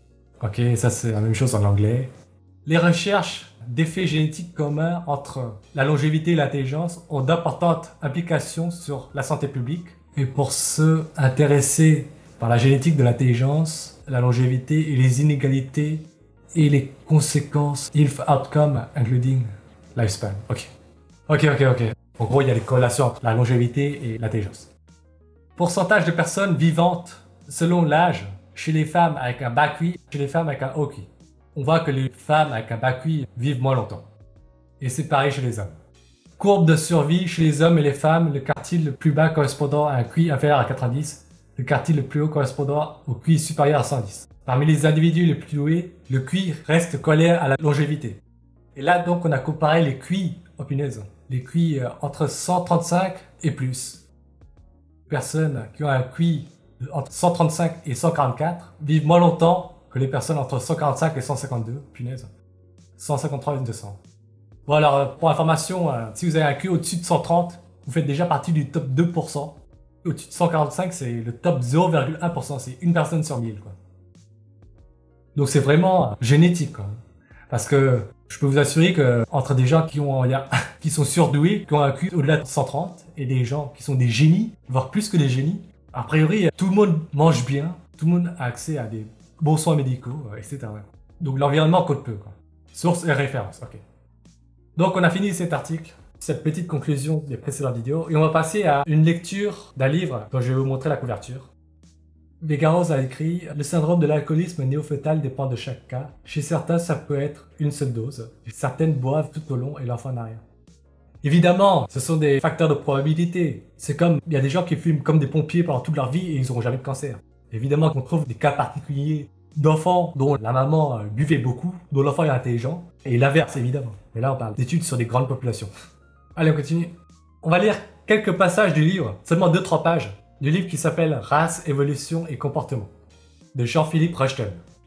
Ok, ça c'est la même chose en anglais. Les recherches d'effets génétiques communs entre la longévité et l'intelligence ont d'importantes implications sur la santé publique. Et pour ceux intéressés par la génétique de l'intelligence, la longévité et les inégalités et les conséquences health outcome including lifespan. Ok. En gros, il y a des corrélations entre la longévité et l'intelligence. Pourcentage de personnes vivantes selon l'âge chez les femmes avec un bas QI, chez les femmes avec un haut QI. On voit que les femmes avec un bas QI vivent moins longtemps. Et c'est pareil chez les hommes. Courbe de survie chez les hommes et les femmes, le quartile le plus bas correspondant à un QI inférieur à 90, le quartile le plus haut correspondant au QI supérieur à 110. Parmi les individus les plus doués, le QI reste collé à la longévité. Et là donc on a comparé les QI, oh punaise, les QI entre 135 et plus. Personnes qui ont un QI entre 135 et 144 vivent moins longtemps que les personnes entre 145 et 152, punaise, 153 et 200. Bon alors, pour information, si vous avez un QI au-dessus de 130, vous faites déjà partie du top 2%. Au-dessus de 145, c'est le top 0,1%, c'est une personne sur 1000, quoi. Donc c'est vraiment génétique, quoi. Parce que je peux vous assurer que entre des gens qui sont surdoués, qui ont un QI au-delà de 130, et des gens qui sont des génies, voire plus que des génies, a priori, tout le monde mange bien, tout le monde a accès à des bons soins médicaux, etc. Donc l'environnement compte peu, quoi. Source et référence, ok. Donc on a fini cet article, cette petite conclusion des précédentes vidéos, et on va passer à une lecture d'un livre dont je vais vous montrer la couverture. Végaros a écrit « Le syndrome de l'alcoolisme néo-fœtal dépend de chaque cas. Chez certains, ça peut être une seule dose. Certaines boivent tout au long et l'enfant n'a rien. » Évidemment, ce sont des facteurs de probabilité. C'est comme, il y a des gens qui fument comme des pompiers pendant toute leur vie et ils n'auront jamais de cancer. Évidemment qu'on trouve des cas particuliers d'enfants dont la maman buvait beaucoup, dont l'enfant est intelligent, et l'inverse évidemment. Mais là on parle d'études sur des grandes populations. Allez, on continue. On va lire quelques passages du livre, seulement 2-3 pages, du livre qui s'appelle « Race, évolution et comportement » de Jean-Philippe Rushton.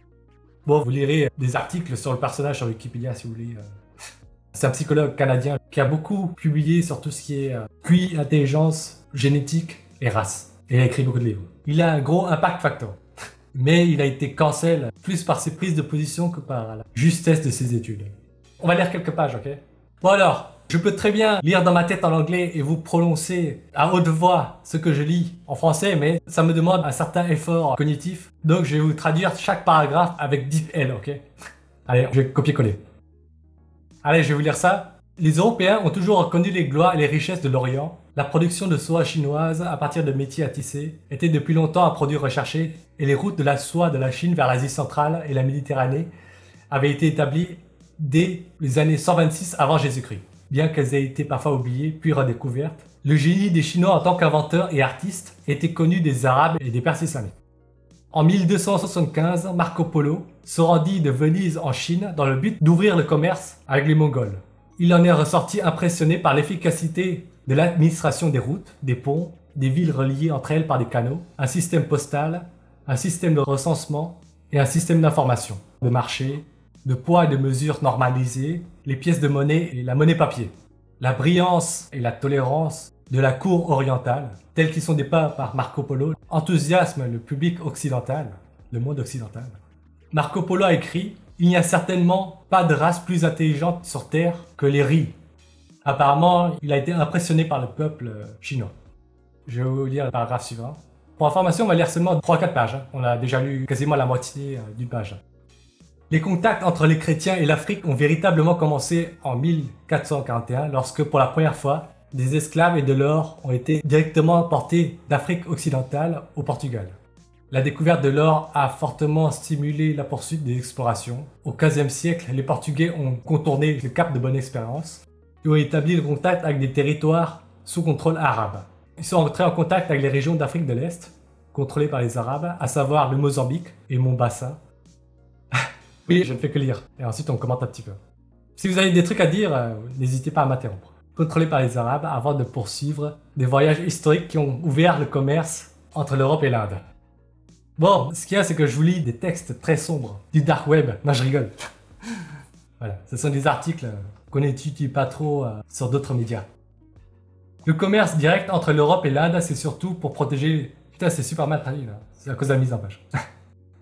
Bon, vous lirez des articles sur le personnage sur Wikipédia si vous voulez. C'est un psychologue canadien qui a beaucoup publié sur tout ce qui est QI, intelligence, génétique et race. Et il a écrit beaucoup de livres. Il a un gros impact factor. Mais il a été cancel plus par ses prises de position que par la justesse de ses études. On va lire quelques pages, ok? Bon alors, je peux très bien lire dans ma tête en anglais et vous prononcer à haute voix ce que je lis en français, mais ça me demande un certain effort cognitif. Donc je vais vous traduire chaque paragraphe avec DeepL, ok? Allez, je vais copier-coller. Allez, je vais vous lire ça. Les Européens ont toujours reconnu les gloires et les richesses de l'Orient. La production de soie chinoise à partir de métiers à tisser était depuis longtemps un produit recherché et les routes de la soie de la Chine vers l'Asie centrale et la Méditerranée avaient été établies dès les années 126 avant Jésus-Christ. Bien qu'elles aient été parfois oubliées puis redécouvertes, le génie des Chinois en tant qu'inventeurs et artistes était connu des Arabes et des Perses islamiques. En 1275, Marco Polo se rendit de Venise en Chine dans le but d'ouvrir le commerce avec les Mongols. Il en est ressorti impressionné par l'efficacité de l'administration des routes, des ponts, des villes reliées entre elles par des canaux, un système postal, un système de recensement et un système d'information, de marché, de poids et de mesures normalisés, les pièces de monnaie et la monnaie papier. La brillance et la tolérance de la cour orientale, tels qu'ils sont dépeints par Marco Polo, enthousiasment le public occidental, le monde occidental. Marco Polo a écrit « Il n'y a certainement pas de race plus intelligente sur Terre que les Ris ». Apparemment, il a été impressionné par le peuple chinois. Je vais vous lire le paragraphe suivant. Pour information, on va lire seulement 3-4 pages. On a déjà lu quasiment la moitié d'une page. Les contacts entre les chrétiens et l'Afrique ont véritablement commencé en 1441 lorsque, pour la première fois, des esclaves et de l'or ont été directement importés d'Afrique occidentale au Portugal. La découverte de l'or a fortement stimulé la poursuite des explorations. Au XVe siècle, les Portugais ont contourné le cap de Bonne-Espérance et ont établi le contact avec des territoires sous contrôle arabe. Ils sont entrés en contact avec les régions d'Afrique de l'Est, contrôlées par les Arabes, à savoir le Mozambique et Mombasa. Oui, je ne fais que lire, et ensuite on commente un petit peu. Si vous avez des trucs à dire, n'hésitez pas à m'interrompre. Contrôlés par les Arabes avant de poursuivre des voyages historiques qui ont ouvert le commerce entre l'Europe et l'Inde. Bon, ce qu'il y a, c'est que je vous lis des textes très sombres, du dark web. Non, je rigole. Voilà, ce sont des articles qu'on n'étudie pas trop sur d'autres médias. Le commerce direct entre l'Europe et l'Inde, c'est surtout pour protéger... Putain, c'est super mal traduit là. C'est à cause de la mise en page.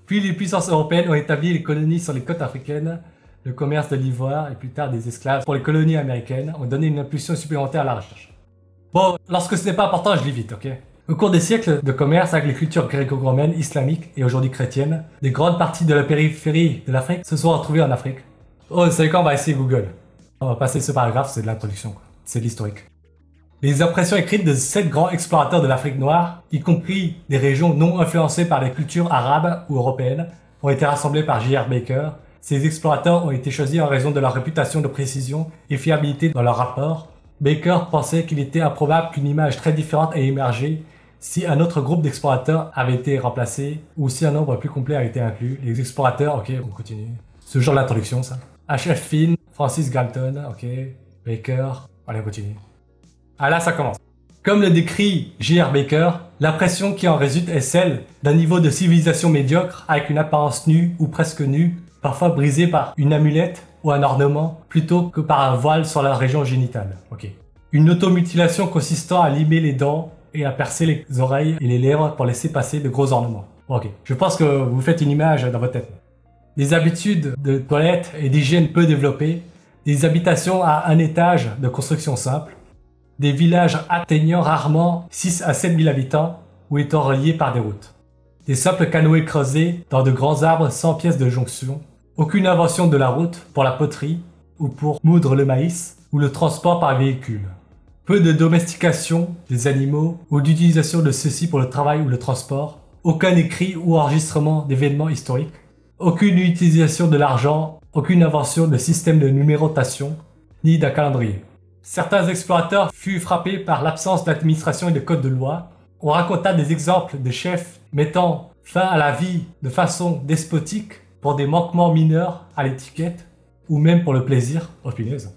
Puis les puissances européennes ont établi les colonies sur les côtes africaines, le commerce de l'ivoire et plus tard des esclaves pour les colonies américaines ont donné une impulsion supplémentaire à la recherche. Bon, lorsque ce n'est pas important, je lis vite, ok? Au cours des siècles de commerce avec les cultures gréco-romaines, islamiques et aujourd'hui chrétiennes, des grandes parties de la périphérie de l'Afrique se sont retrouvées en Afrique. Oh, vous savez quoi, on va essayer Google. On va passer ce paragraphe, c'est de l'introduction, c'est de l'historique. Les impressions écrites de 7 grands explorateurs de l'Afrique noire, y compris des régions non influencées par les cultures arabes ou européennes, ont été rassemblées par J.R. Baker. Ces explorateurs ont été choisis en raison de leur réputation de précision et fiabilité dans leurs rapports. Baker pensait qu'il était improbable qu'une image très différente ait émergé si un autre groupe d'explorateurs avait été remplacé ou si un nombre plus complet a été inclus. Les explorateurs, ok, on continue. C'est toujours l'introduction, ça. H.F. Finn, Francis Galton, ok, Baker, allez, on continue. Ah là, ça commence. Comme le décrit J.R. Baker, l'impression qui en résulte est celle d'un niveau de civilisation médiocre avec une apparence nue ou presque nue, parfois brisée par une amulette ou un ornement, plutôt que par un voile sur la région génitale. Ok. Une automutilation consistant à limer les dents et à percer les oreilles et les lèvres pour laisser passer de gros ornements. Ok. Je pense que vous faites une image dans votre tête. Des habitudes de toilette et d'hygiène peu développées, des habitations à un étage de construction simple, des villages atteignant rarement 6 à 7 000 habitants ou étant reliés par des routes. Des simples canoës creusés dans de grands arbres sans pièces de jonction. Aucune invention de la route pour la poterie ou pour moudre le maïs ou le transport par véhicule. Peu de domestication des animaux ou d'utilisation de ceux-ci pour le travail ou le transport. Aucun écrit ou enregistrement d'événements historiques. Aucune utilisation de l'argent, aucune invention de système de numérotation, ni d'un calendrier. Certains explorateurs furent frappés par l'absence d'administration et de code de loi. On raconta des exemples de chefs mettant fin à la vie de façon despotique pour des manquements mineurs à l'étiquette ou même pour le plaisir. Oh punaise.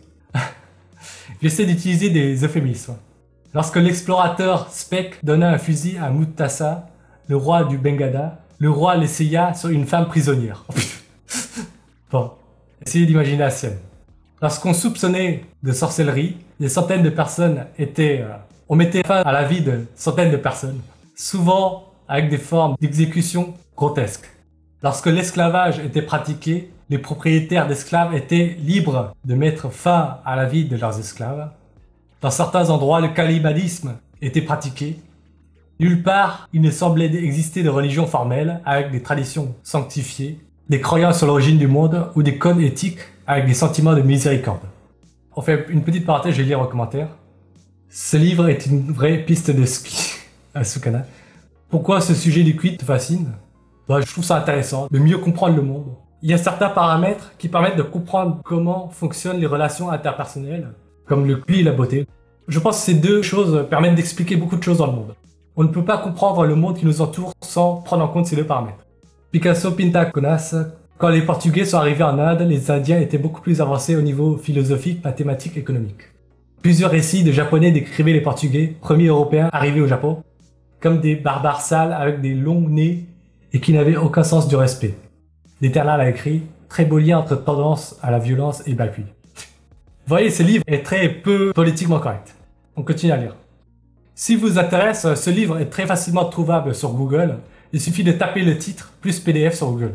J'essaie d'utiliser des euphémismes. Lorsque l'explorateur Speke donna un fusil à Mutasa, le roi du Bengada, le roi l'essaya sur une femme prisonnière. Bon, essayez d'imaginer la scène. Lorsqu'on soupçonnait de sorcellerie, des centaines de personnes étaient... on mettait fin à la vie de centaines de personnes, souvent avec des formes d'exécution grotesques. Lorsque l'esclavage était pratiqué, les propriétaires d'esclaves étaient libres de mettre fin à la vie de leurs esclaves. Dans certains endroits, le cannibalisme était pratiqué. Nulle part, il ne semblait exister de religion formelle avec des traditions sanctifiées, des croyances sur l'origine du monde ou des codes éthiques avec des sentiments de miséricorde. On fait une petite parenthèse, je vais lire en commentaire. Ce livre est une vraie piste de ski à Sukana. Pourquoi ce sujet du cuit te fascine? Bah, je trouve ça intéressant de mieux comprendre le monde. Il y a certains paramètres qui permettent de comprendre comment fonctionnent les relations interpersonnelles, comme le cuit et la beauté. Je pense que ces deux choses permettent d'expliquer beaucoup de choses dans le monde. On ne peut pas comprendre le monde qui nous entoure sans prendre en compte ces deux paramètres. Picasso pinta Conas. Quand les Portugais sont arrivés en Inde, les Indiens étaient beaucoup plus avancés au niveau philosophique, mathématique, économique. Plusieurs récits de Japonais décrivaient les Portugais, premiers Européens arrivés au Japon, comme des barbares sales avec des longs nez et qui n'avaient aucun sens du respect. L'Éternel a écrit « Très beau lien entre tendance à la violence et Bakui ». Vous voyez, ce livre est très peu politiquement correct. On continue à lire. Si vous intéresse, ce livre est très facilement trouvable sur Google. Il suffit de taper le titre plus PDF sur Google.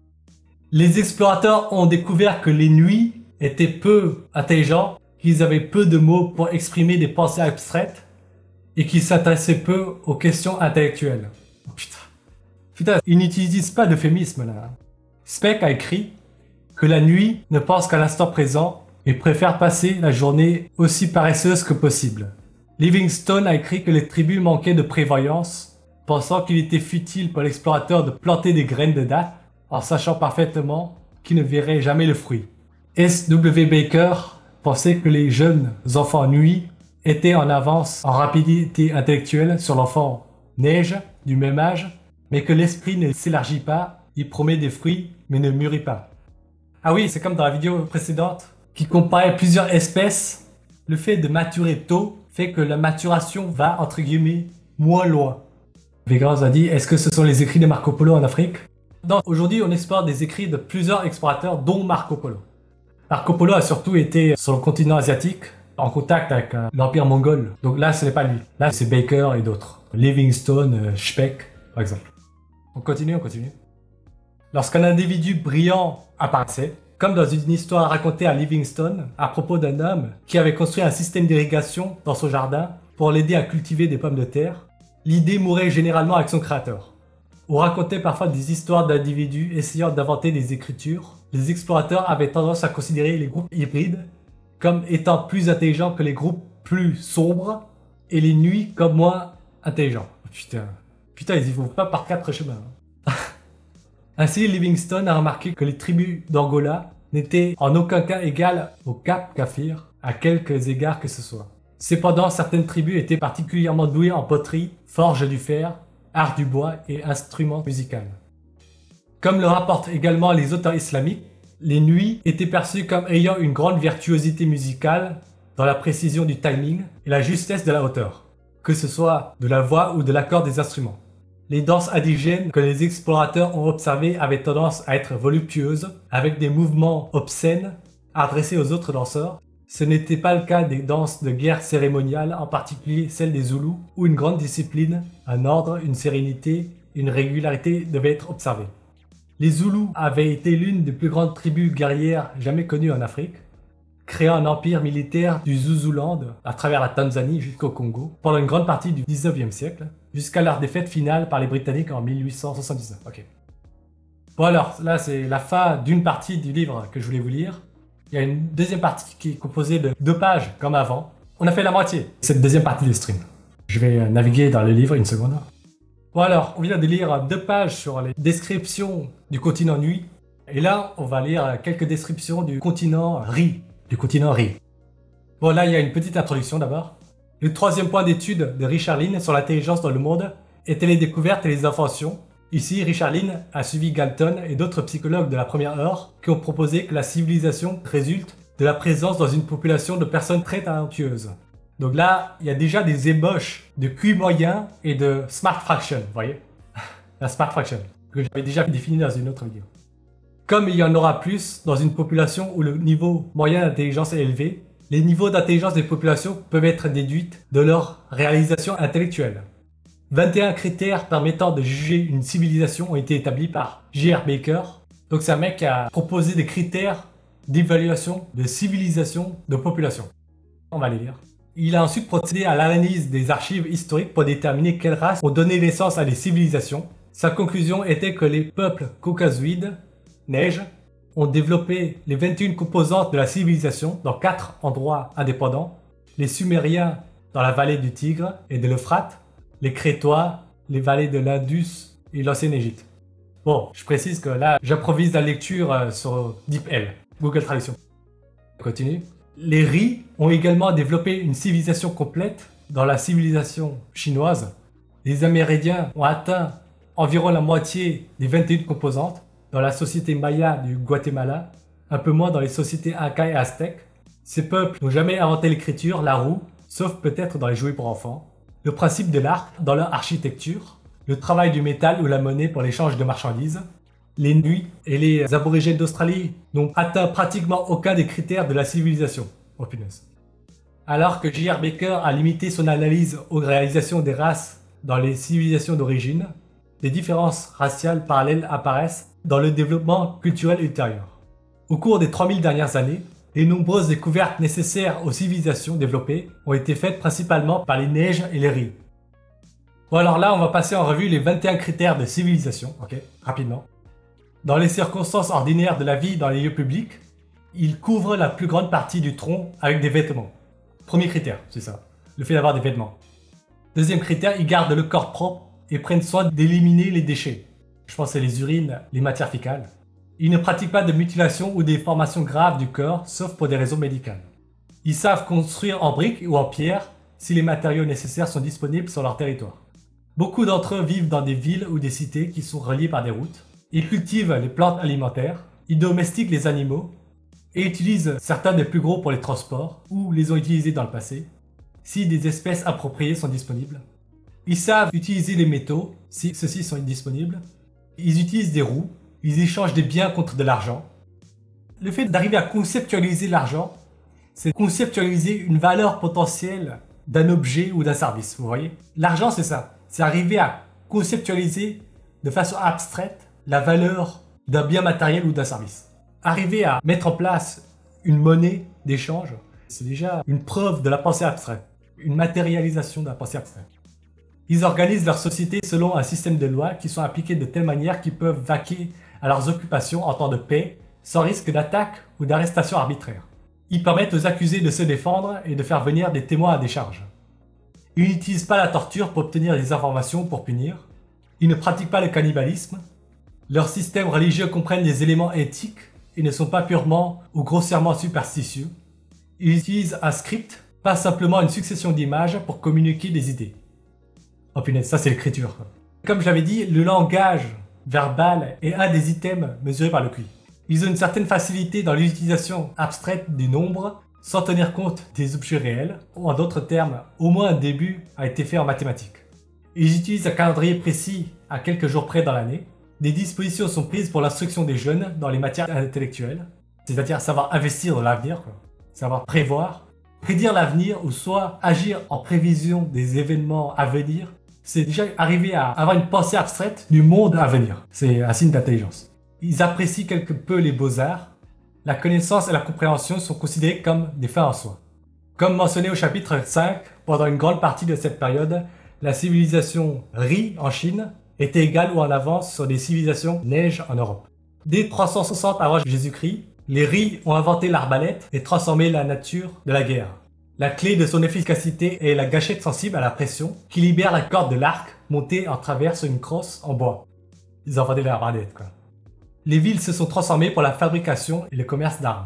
Les explorateurs ont découvert que les Nuits étaient peu intelligents, qu'ils avaient peu de mots pour exprimer des pensées abstraites et qu'ils s'intéressaient peu aux questions intellectuelles. Oh, putain, ils n'utilisent pas d'euphémisme là. Speke a écrit que la nuit ne pense qu'à l'instant présent et préfère passer la journée aussi paresseuse que possible. Livingstone a écrit que les tribus manquaient de prévoyance, pensant qu'il était futile pour l'explorateur de planter des graines de dattes en sachant parfaitement qu'il ne verrait jamais le fruit. S.W. Baker pensait que les jeunes enfants nuit étaient en avance en rapidité intellectuelle sur l'enfant neige du même âge, mais que l'esprit ne s'élargit pas, il promet des fruits mais ne mûrit pas. Ah oui, c'est comme dans la vidéo précédente qui comparait plusieurs espèces. Le fait de maturer tôt fait que la maturation va, entre guillemets, moins loin. Vegas a dit, est-ce que ce sont les écrits de Marco Polo en Afrique? Aujourd'hui, on explore des écrits de plusieurs explorateurs, dont Marco Polo. Marco Polo a surtout été sur le continent asiatique, en contact avec l'Empire mongol. Donc là, ce n'est pas lui. Là, c'est Baker et d'autres. Livingstone, Speke, par exemple. On continue. Lorsqu'un individu brillant apparaissait, comme dans une histoire racontée à Livingstone à propos d'un homme qui avait construit un système d'irrigation dans son jardin pour l'aider à cultiver des pommes de terre, l'idée mourait généralement avec son créateur. On racontait parfois des histoires d'individus essayant d'inventer des écritures. Les explorateurs avaient tendance à considérer les groupes hybrides comme étant plus intelligents que les groupes plus sombres et les nuits comme moins intelligents. Putain, ils y vont pas par 4 chemins. Ainsi, Livingstone a remarqué que les tribus d'Angola n'étaient en aucun cas égales au Cap Kafir, à quelques égards que ce soit. Cependant, certaines tribus étaient particulièrement douées en poterie, forge du fer, art du bois et instruments musicaux. Comme le rapportent également les auteurs islamiques, les nuits étaient perçues comme ayant une grande virtuosité musicale dans la précision du timing et la justesse de la hauteur, que ce soit de la voix ou de l'accord des instruments. Les danses indigènes que les explorateurs ont observées avaient tendance à être voluptueuses, avec des mouvements obscènes adressés aux autres danseurs. Ce n'était pas le cas des danses de guerre cérémoniales, en particulier celles des Zoulous, où une grande discipline, un ordre, une sérénité, une régularité devaient être observées. Les Zoulous avaient été l'une des plus grandes tribus guerrières jamais connues en Afrique, créant un empire militaire du Zululand à travers la Tanzanie jusqu'au Congo pendant une grande partie du 19e siècle, jusqu'à leur défaite finale par les Britanniques en 1879. Ok. Bon alors, là c'est la fin d'une partie du livre que je voulais vous lire. Il y a une deuxième partie qui est composée de 2 pages comme avant. On a fait la moitié de cette deuxième partie du stream. Je vais naviguer dans le livre une seconde. Bon alors, on vient de lire 2 pages sur les descriptions du continent Nuit. Et là, on va lire quelques descriptions du continent Ri. Bon là, il y a une petite introduction d'abord. Le 3e point d'étude de Richard Lynn sur l'intelligence dans le monde était les découvertes et les inventions. Ici, Richard Lynn a suivi Galton et d'autres psychologues de la première heure qui ont proposé que la civilisation résulte de la présence dans une population de personnes très talentueuses. Donc là, il y a déjà des ébauches de QI moyen et de Smart Fraction, vous voyez? La Smart Fraction, que j'avais déjà définie dans une autre vidéo. Comme il y en aura plus dans une population où le niveau moyen d'intelligence est élevé, les niveaux d'intelligence des populations peuvent être déduits de leur réalisation intellectuelle. 21 critères permettant de juger une civilisation ont été établis par J.R. Baker. Donc c'est un mec qui a proposé des critères d'évaluation de civilisation de population. On va les lire. Il a ensuite procédé à l'analyse des archives historiques pour déterminer quelles races ont donné naissance à des civilisations. Sa conclusion était que les peuples caucasoïdes, Neige, ont développé les 21 composantes de la civilisation dans 4 endroits indépendants, les Sumériens dans la vallée du Tigre et de l'Euphrate, les Crétois, les vallées de l'Indus et l'ancienne Égypte. Bon, je précise que là, j'improvise la lecture sur DeepL, Google Traduction. On continue. Les Ri ont également développé une civilisation complète dans la civilisation chinoise. Les Amérindiens ont atteint environ la moitié des 21 composantes dans la société maya du Guatemala, un peu moins dans les sociétés Inca et Aztèques. Ces peuples n'ont jamais inventé l'écriture, la roue, sauf peut-être dans les jouets pour enfants, le principe de l'arc dans leur architecture, le travail du métal ou la monnaie pour l'échange de marchandises. Les Nuits et les aborigènes d'Australie n'ont atteint pratiquement aucun des critères de la civilisation. Oh punaise. Alors que J.R. Baker a limité son analyse aux réalisations des races dans les civilisations d'origine, des différences raciales parallèles apparaissent dans le développement culturel ultérieur. Au cours des 3000 dernières années, les nombreuses découvertes nécessaires aux civilisations développées ont été faites principalement par les Neiges et les Ri. Bon alors là, on va passer en revue les 21 critères de civilisation, ok, rapidement. Dans les circonstances ordinaires de la vie dans les lieux publics, ils couvrent la plus grande partie du tronc avec des vêtements. Premier critère, c'est ça, le fait d'avoir des vêtements. Deuxième critère, ils gardent le corps propre et prennent soin d'éliminer les déchets. Je pense que c'est les urines, les matières fécales. Ils ne pratiquent pas de mutilation ou des déformations graves du corps, sauf pour des raisons médicales. Ils savent construire en briques ou en pierre si les matériaux nécessaires sont disponibles sur leur territoire. Beaucoup d'entre eux vivent dans des villes ou des cités qui sont reliées par des routes. Ils cultivent les plantes alimentaires, ils domestiquent les animaux et utilisent certains des plus gros pour les transports ou les ont utilisés dans le passé, si des espèces appropriées sont disponibles. Ils savent utiliser les métaux si ceux-ci sont disponibles. Ils utilisent des roues, ils échangent des biens contre de l'argent. Le fait d'arriver à conceptualiser l'argent, c'est conceptualiser une valeur potentielle d'un objet ou d'un service, vous voyez? L'argent, c'est ça. C'est arriver à conceptualiser de façon abstraite la valeur d'un bien matériel ou d'un service. Arriver à mettre en place une monnaie d'échange, c'est déjà une preuve de la pensée abstraite, une matérialisation de la pensée abstraite. Ils organisent leur société selon un système de lois qui sont appliquées de telle manière qu'ils peuvent vaquer à leurs occupations en temps de paix, sans risque d'attaque ou d'arrestation arbitraire. Ils permettent aux accusés de se défendre et de faire venir des témoins à décharge. Ils n'utilisent pas la torture pour obtenir des informations pour punir. Ils ne pratiquent pas le cannibalisme. Leurs systèmes religieux comprennent des éléments éthiques et ne sont pas purement ou grossièrement superstitieux. Ils utilisent un script, pas simplement une succession d'images pour communiquer des idées. Oh punaise, ça c'est l'écriture. Comme je l'avais dit, le langage verbal est un des items mesurés par le QI. Ils ont une certaine facilité dans l'utilisation abstraite des nombres sans tenir compte des objets réels, ou en d'autres termes, au moins un début a été fait en mathématiques. Ils utilisent un calendrier précis à quelques jours près dans l'année. Des dispositions sont prises pour l'instruction des jeunes dans les matières intellectuelles, c'est-à-dire savoir investir dans l'avenir, savoir prévoir, prédire l'avenir ou soit agir en prévision des événements à venir. C'est déjà arriver à avoir une pensée abstraite du monde à venir. C'est un signe d'intelligence. Ils apprécient quelque peu les beaux-arts. La connaissance et la compréhension sont considérées comme des fins en soi. Comme mentionné au chapitre 5, pendant une grande partie de cette période, la civilisation Ri en Chine était égale ou en avance sur des civilisations Neige en Europe. Dès 360 avant Jésus-Christ, les Ri ont inventé l'arbalète et transformé la nature de la guerre. La clé de son efficacité est la gâchette sensible à la pression qui libère la corde de l'arc montée en travers sur une crosse en bois. Ils ont inventé l'arbalète, quoi. Les villes se sont transformées pour la fabrication et le commerce d'armes.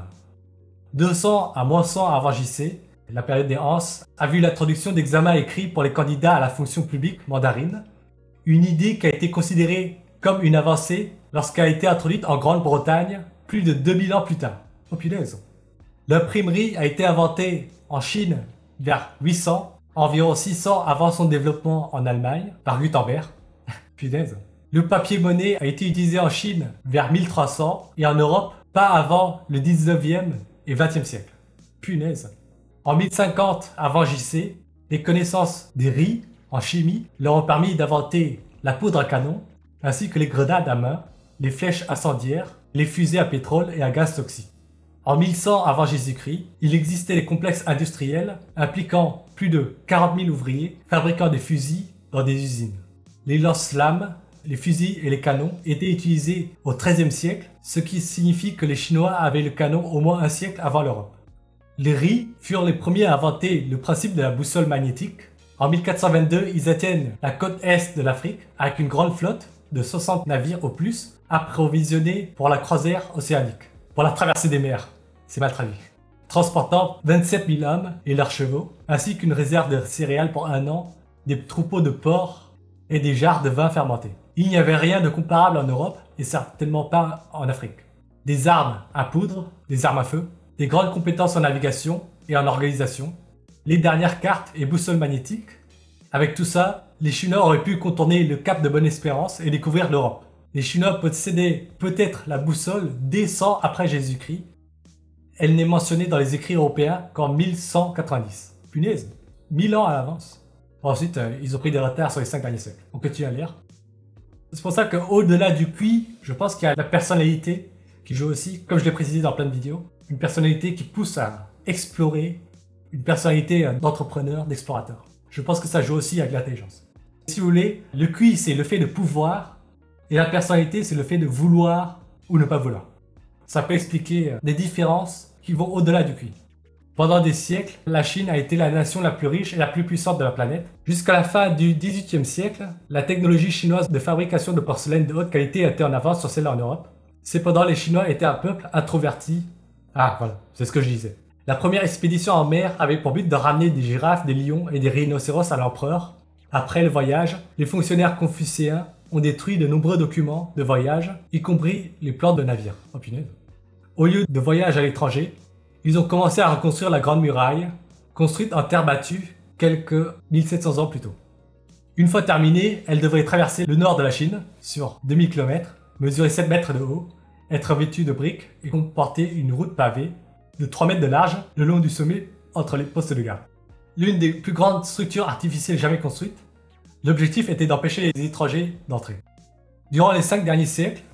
200 à moins 100 avant JC, la période des Hans, a vu l'introduction d'examens écrits pour les candidats à la fonction publique mandarine, une idée qui a été considérée comme une avancée lorsqu'elle a été introduite en Grande-Bretagne plus de 2000 ans plus tard. Oh punaise. L'imprimerie a été inventée en Chine vers 800, environ 600 avant son développement en Allemagne, par Gutenberg. Punaise. Le papier-monnaie a été utilisé en Chine vers 1300 et en Europe pas avant le 19e et 20e siècle. Punaise. En 1050 avant JC, les connaissances des Ri en chimie leur ont permis d'inventer la poudre à canon, ainsi que les grenades à main, les flèches incendiaires, les fusées à pétrole et à gaz toxique. En 1100 avant Jésus-Christ, il existait des complexes industriels impliquant plus de 40 000 ouvriers fabriquant des fusils dans des usines. Les lance-flammes, les fusils et les canons étaient utilisés au XIIIe siècle, ce qui signifie que les Chinois avaient le canon au moins un siècle avant l'Europe. Les Ri furent les premiers à inventer le principe de la boussole magnétique. En 1422, ils atteignent la côte est de l'Afrique avec une grande flotte de 60 navires au plus, approvisionnés pour la croisière océanique, pour la traversée des mers, c'est mal traduit, transportant 27 000 hommes et leurs chevaux, ainsi qu'une réserve de céréales pour un an, des troupeaux de porcs et des jarres de vin fermenté. Il n'y avait rien de comparable en Europe et certainement pas en Afrique. Des armes à poudre, des armes à feu, des grandes compétences en navigation et en organisation, les dernières cartes et boussoles magnétiques. Avec tout ça, les Chinois auraient pu contourner le cap de Bonne-Espérance et découvrir l'Europe. Les Chinois possédaient peut-être la boussole dès 100 après Jésus-Christ. Elle n'est mentionnée dans les écrits européens qu'en 1190. Punaise, 1000 ans à l'avance. Ensuite, ils ont pris des retards sur les 5 derniers siècles. On continue à lire. C'est pour ça qu'au-delà du QI, je pense qu'il y a la personnalité qui joue aussi, comme je l'ai précisé dans plein de vidéos. Une personnalité qui pousse à explorer, une personnalité d'entrepreneur, d'explorateur. Je pense que ça joue aussi avec l'intelligence. Si vous voulez, le QI c'est le fait de pouvoir, et la personnalité c'est le fait de vouloir ou ne pas vouloir. Ça peut expliquer des différences qui vont au-delà du QI. Pendant des siècles, la Chine a été la nation la plus riche et la plus puissante de la planète. Jusqu'à la fin du XVIIIe siècle, la technologie chinoise de fabrication de porcelaine de haute qualité était en avance sur celle en Europe. Cependant, les Chinois étaient un peuple introverti. Ah voilà, c'est ce que je disais. La première expédition en mer avait pour but de ramener des girafes, des lions et des rhinocéros à l'empereur. Après le voyage, les fonctionnaires confucéens ont détruit de nombreux documents de voyage, y compris les plans de navires. Oh punaise. Au lieu de voyage à l'étranger, ils ont commencé à reconstruire la Grande Muraille, construite en terre battue quelques 1700 ans plus tôt. Une fois terminée, elle devrait traverser le nord de la Chine, sur 2000 km, mesurer 7 mètres de haut, être vêtue de briques et comporter une route pavée de 3 mètres de large le long du sommet entre les postes de garde. L'une des plus grandes structures artificielles jamais construites, l'objectif était d'empêcher les étrangers d'entrer. Durant les 5 derniers siècles,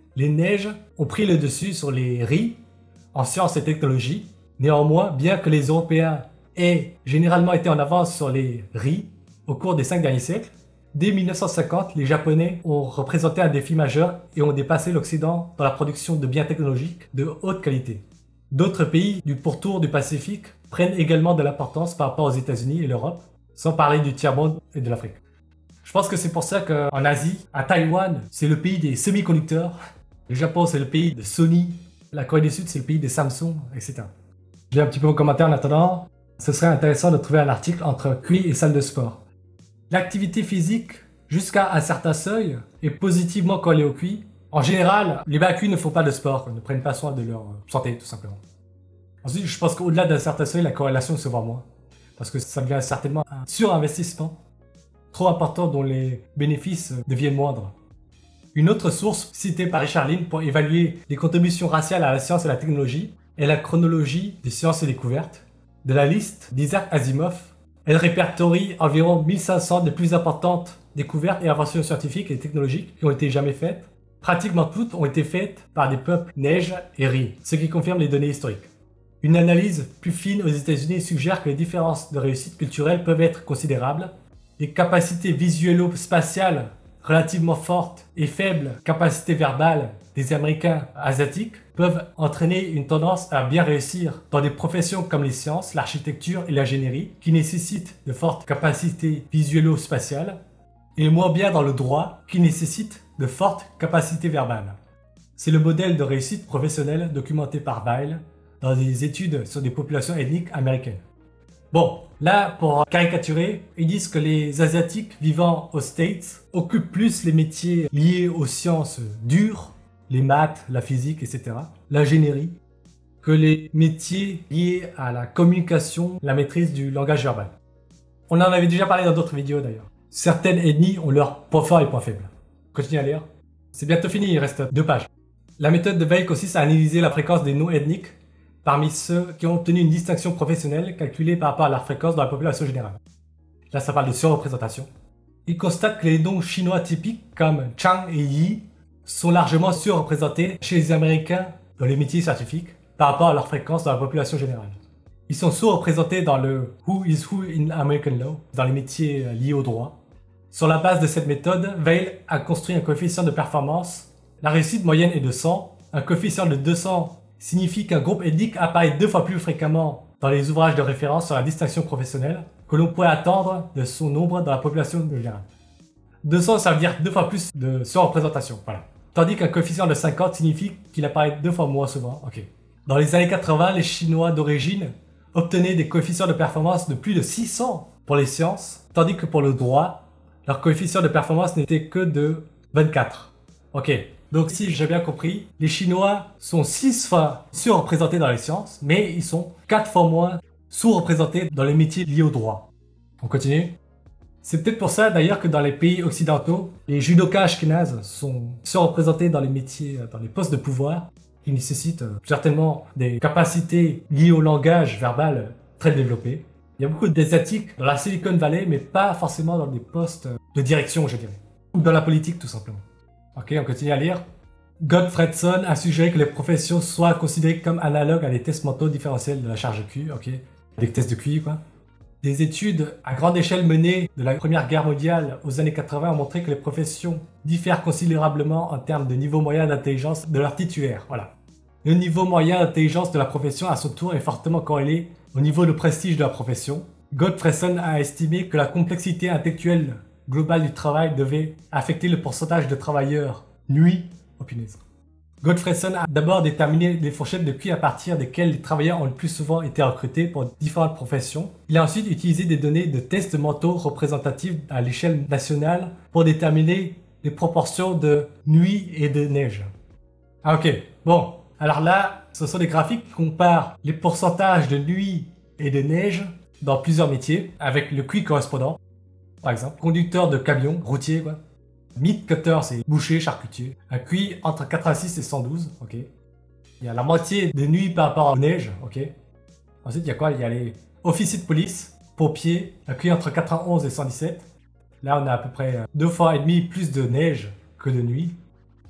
les neiges ont pris le dessus sur les riz en sciences et technologies. Néanmoins, bien que les Européens aient généralement été en avance sur les riz au cours des 5 derniers siècles, dès 1950, les Japonais ont représenté un défi majeur et ont dépassé l'Occident dans la production de biens technologiques de haute qualité. D'autres pays du pourtour du Pacifique prennent également de l'importance par rapport aux États-Unis et l'Europe, sans parler du tiers-monde et de l'Afrique. Je pense que c'est pour ça qu'en Asie, à Taïwan, c'est le pays des semi-conducteurs, le Japon c'est le pays de Sony, la Corée du Sud c'est le pays des Samsung, etc. Je lis un petit peu vos commentaires en attendant. Ce serait intéressant de trouver un article entre QI et salle de sport. L'activité physique, jusqu'à un certain seuil, est positivement collée au QI. En général, les bas QI ne font pas de sport, ne prennent pas soin de leur santé, tout simplement. Ensuite, je pense qu'au-delà d'un certain seuil, la corrélation se voit moins. Parce que ça devient certainement un surinvestissement trop important dont les bénéfices deviennent moindres. Une autre source citée par Richard Lynn pour évaluer les contributions raciales à la science et la technologie est la chronologie des sciences et découvertes. De la liste d'Isaac Asimov, elle répertorie environ 1500 des plus importantes découvertes et inventions scientifiques et technologiques qui ont été jamais faites. Pratiquement toutes ont été faites par des peuples neiges et riz, ce qui confirme les données historiques. Une analyse plus fine aux États-Unis suggère que les différences de réussite culturelle peuvent être considérables. Les capacités visuelo-spatiales relativement fortes et faibles capacités verbales des Américains asiatiques peuvent entraîner une tendance à bien réussir dans des professions comme les sciences, l'architecture et l'ingénierie qui nécessitent de fortes capacités visuelo-spatiales et moins bien dans le droit qui nécessite de fortes capacités verbales. C'est le modèle de réussite professionnelle documenté par Weil dans des études sur des populations ethniques américaines. Bon, là, pour caricaturer, ils disent que les Asiatiques vivant aux States occupent plus les métiers liés aux sciences dures, les maths, la physique, etc., l'ingénierie, que les métiers liés à la communication, la maîtrise du langage verbal. On en avait déjà parlé dans d'autres vidéos d'ailleurs. Certaines ethnies ont leurs points forts et points faibles. Continue à lire. C'est bientôt fini, il reste 2 pages. La méthode de Weil consiste à analyser la fréquence des noms ethniques parmi ceux qui ont obtenu une distinction professionnelle calculée par rapport à leur fréquence dans la population générale. Là, ça parle de surreprésentation. Il constate que les noms chinois typiques comme Chang et Yi sont largement surreprésentés chez les Américains dans les métiers scientifiques par rapport à leur fréquence dans la population générale. Ils sont sous-représentés dans le Who is Who in American Law, dans les métiers liés au droit. Sur la base de cette méthode, Weil a construit un coefficient de performance. La réussite moyenne est de 100. Un coefficient de 200 signifie qu'un groupe ethnique apparaît 2 fois plus fréquemment dans les ouvrages de référence sur la distinction professionnelle que l'on pourrait attendre de son nombre dans la population générale. 200, ça veut dire 2 fois plus de surreprésentation, voilà. Tandis qu'un coefficient de 50 signifie qu'il apparaît 2 fois moins souvent, ok. Dans les années 80, les Chinois d'origine obtenaient des coefficients de performance de plus de 600 pour les sciences, tandis que pour le droit, leur coefficient de performance n'était que de 24. Ok. Donc si j'ai bien compris, les Chinois sont 6 fois surreprésentés dans les sciences, mais ils sont 4 fois moins sous-représentés dans les métiers liés au droit. On continue. C'est peut-être pour ça d'ailleurs que dans les pays occidentaux, les judokas ashkénazes sont surreprésentés dans les métiers, dans les postes de pouvoir, qui nécessitent certainement des capacités liées au langage verbal très développées. Il y a beaucoup d'asiatiques dans la Silicon Valley, mais pas forcément dans des postes de direction, je dirais. Ou dans la politique, tout simplement. Ok, on continue à lire. Gottfredson a suggéré que les professions soient considérées comme analogues à des tests mentaux différentiels de la charge de QI, ok. Des tests de QI, quoi. Des études à grande échelle menées de la Première Guerre mondiale aux années 80 ont montré que les professions diffèrent considérablement en termes de niveau moyen d'intelligence de leurs titulaires, voilà. Le niveau moyen d'intelligence de la profession, à son tour, est fortement corrélé au niveau de prestige de la profession. Gottfredson a estimé que la complexité intellectuelle globale du travail devait affecter le pourcentage de travailleurs nuits. Oh punaise. Gottfredson a d'abord déterminé les fourchettes de QI à partir desquelles les travailleurs ont le plus souvent été recrutés pour différentes professions. Il a ensuite utilisé des données de tests mentaux représentatifs à l'échelle nationale pour déterminer les proportions de nuit et de neige. Ah ok, bon. Alors là, ce sont des graphiques qui comparent les pourcentages de nuit et de neige dans plusieurs métiers avec le QI correspondant. Par exemple, conducteur de camion, routier quoi. Meat cutter, c'est boucher, charcutier. Un QI entre 86 et 112, ok. Il y a la moitié de nuit par rapport à la neige, ok. Ensuite, il y a quoi? Il y a les officiers de police, pompiers, un QI entre 91 et 117. Là, on a à peu près 2 fois et demi plus de neige que de nuit.